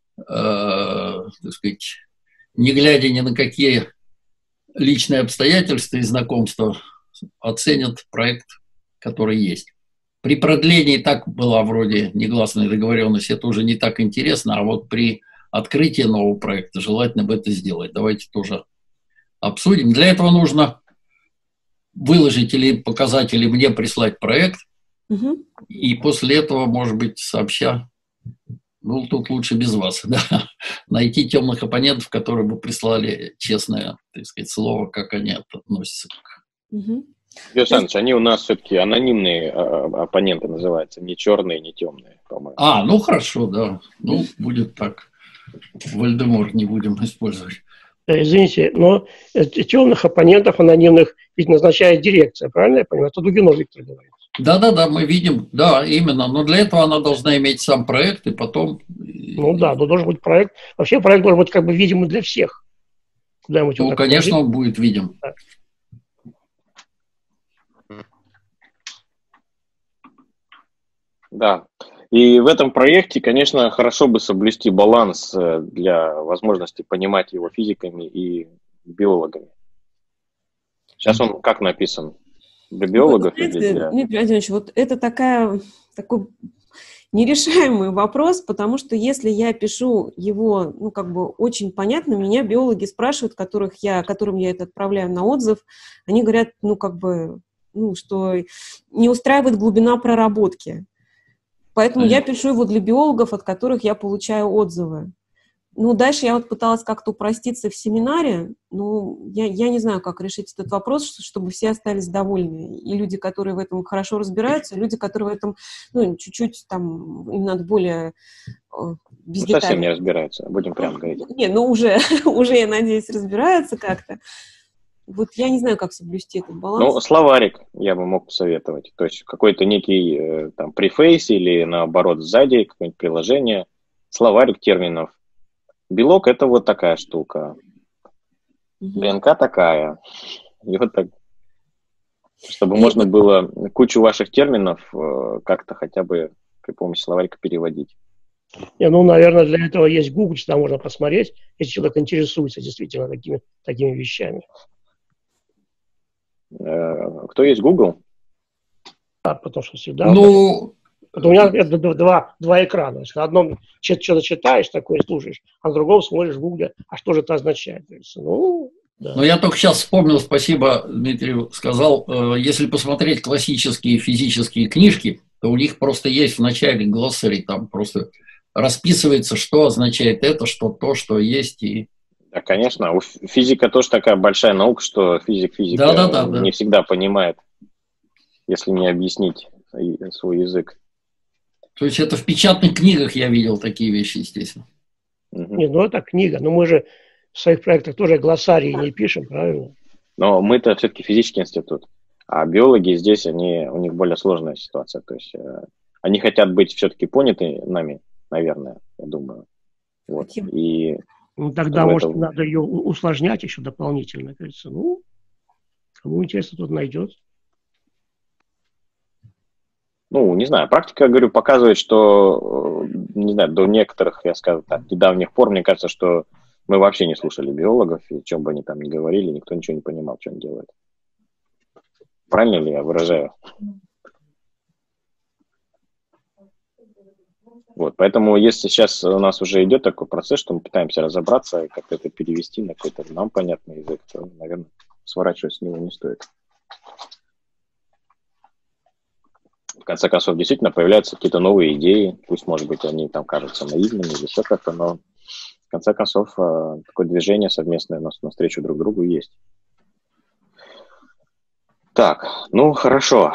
так сказать, не глядя ни на какие личные обстоятельства и знакомства, оценят проект, который есть. При продлении так была вроде негласная договоренность, это уже не так интересно, а вот при открытии нового проекта желательно бы это сделать. Давайте тоже обсудим. Для этого нужно выложить или показать, или мне прислать проект, угу. и после этого, может быть, сообща, ну, тут лучше без вас, да, найти темных оппонентов, которые бы прислали честное, так сказать, слово, как они относятся к... Угу. Юрий Александрович, они у нас все-таки анонимные оппоненты называются, не черные, не темные, по-моему. А, ну хорошо, да. Ну, будет так. Вольдемор не будем использовать. Извините, но темных оппонентов анонимных ведь назначает дирекция, правильно я понимаю? Это Дугинов Виктор говорит. Да-да-да, мы видим, да, именно. Но для этого она должна иметь сам проект, и потом... Ну да, но должен быть проект. Вообще проект должен быть как бы видимый для всех. Ну, конечно, он будет видим. Да. Да, и в этом проекте, конечно, хорошо бы соблюсти баланс для возможности понимать его физиками и биологами. Сейчас он как написан? Для биологов вот, или для... Дмитрий Владимирович, вот это такая, такой нерешаемый вопрос, потому что если я пишу его, ну, как бы очень понятно, меня биологи спрашивают, которых я, которым я это отправляю на отзыв, они говорят, ну, как бы, ну, что не устраивает глубина проработки. Поэтому mm. я пишу его для биологов, от которых я получаю отзывы. Ну, дальше я вот пыталась как-то упроститься в семинаре, но я, я не знаю, как решить этот вопрос, чтобы все остались довольны. И люди, которые в этом хорошо разбираются, и люди, которые в этом, ну, чуть-чуть там, им надо более без ну, деталей. Совсем не разбираются, будем прямо говорить. Не, ну уже, уже, я надеюсь, разбираются как-то. Вот я не знаю, как соблюсти этот баланс. Ну, словарик я бы мог посоветовать. То есть какой-то некий э, там префейс или наоборот сзади какое-нибудь приложение, словарик терминов. Белок – это вот такая штука. Угу. ДНК такая. И вот так. Чтобы и можно вот... было кучу ваших терминов э, как-то хотя бы при помощи словарика переводить. Не, ну, наверное, для этого есть Google, что можно посмотреть, если человек интересуется действительно такими, такими вещами. Кто есть Google? Да, потому что всегда... Ну... Вот, у меня это два, два экрана. На одном что-то читаешь, такое слушаешь, а на другом смотришь в Google, а что же это означает? Ну, да. Ну, я только сейчас вспомнил, спасибо, Дмитрий сказал, если посмотреть классические физические книжки, то у них просто есть в начале глоссарий, там просто расписывается, что означает это, что то, что есть, и... Да, конечно. Физика тоже такая большая наука, что физик физика да, да, да, да. не всегда понимает, если не объяснить свой язык. То есть это в печатных книгах я видел такие вещи, естественно. Угу. Не, ну это книга. Но мы же в своих проектах тоже глоссарии не пишем, правильно? Но мы-то все-таки физический институт. А биологи здесь, они, у них более сложная ситуация. То есть э, они хотят быть все-таки поняты нами, наверное, я думаю. Вот. И Ну, тогда, в может, этом- надо ее у- усложнять еще дополнительно, кажется. Ну, кому интересно, тот найдет. Ну, не знаю, практика, говорю, показывает, что, э, не знаю, до некоторых, я скажу так, недавних пор, мне кажется, что мы вообще не слушали биологов, и о чем бы они там ни говорили, никто ничего не понимал, что они делают. Правильно ли я выражаю? Вот, поэтому если сейчас у нас уже идет такой процесс, что мы пытаемся разобраться и как-то это перевести на какой-то нам понятный язык, то, наверное, сворачивать с него не стоит. В конце концов, действительно появляются какие-то новые идеи, пусть, может быть, они там кажутся наивными или еще как-то, но в конце концов такое движение совместное у нас навстречу друг другу есть. Так, ну хорошо.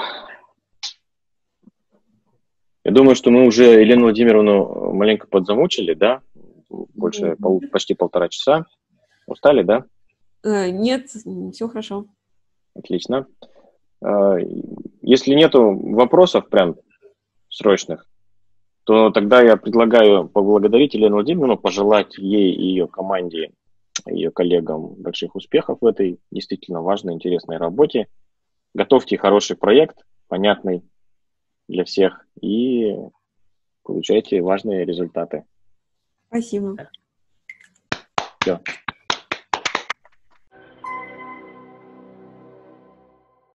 Я думаю, что мы уже Елену Владимировну маленько подзамучили, да? Больше пол, почти полтора часа. Устали, да? Э, Нет, все хорошо. Отлично. Э, Если нету вопросов прям срочных, то тогда я предлагаю поблагодарить Елену Владимировну, пожелать ей и ее команде, ее коллегам больших успехов в этой действительно важной, интересной работе. Готовьте хороший проект, понятный для всех, и получайте важные результаты. Спасибо. Все.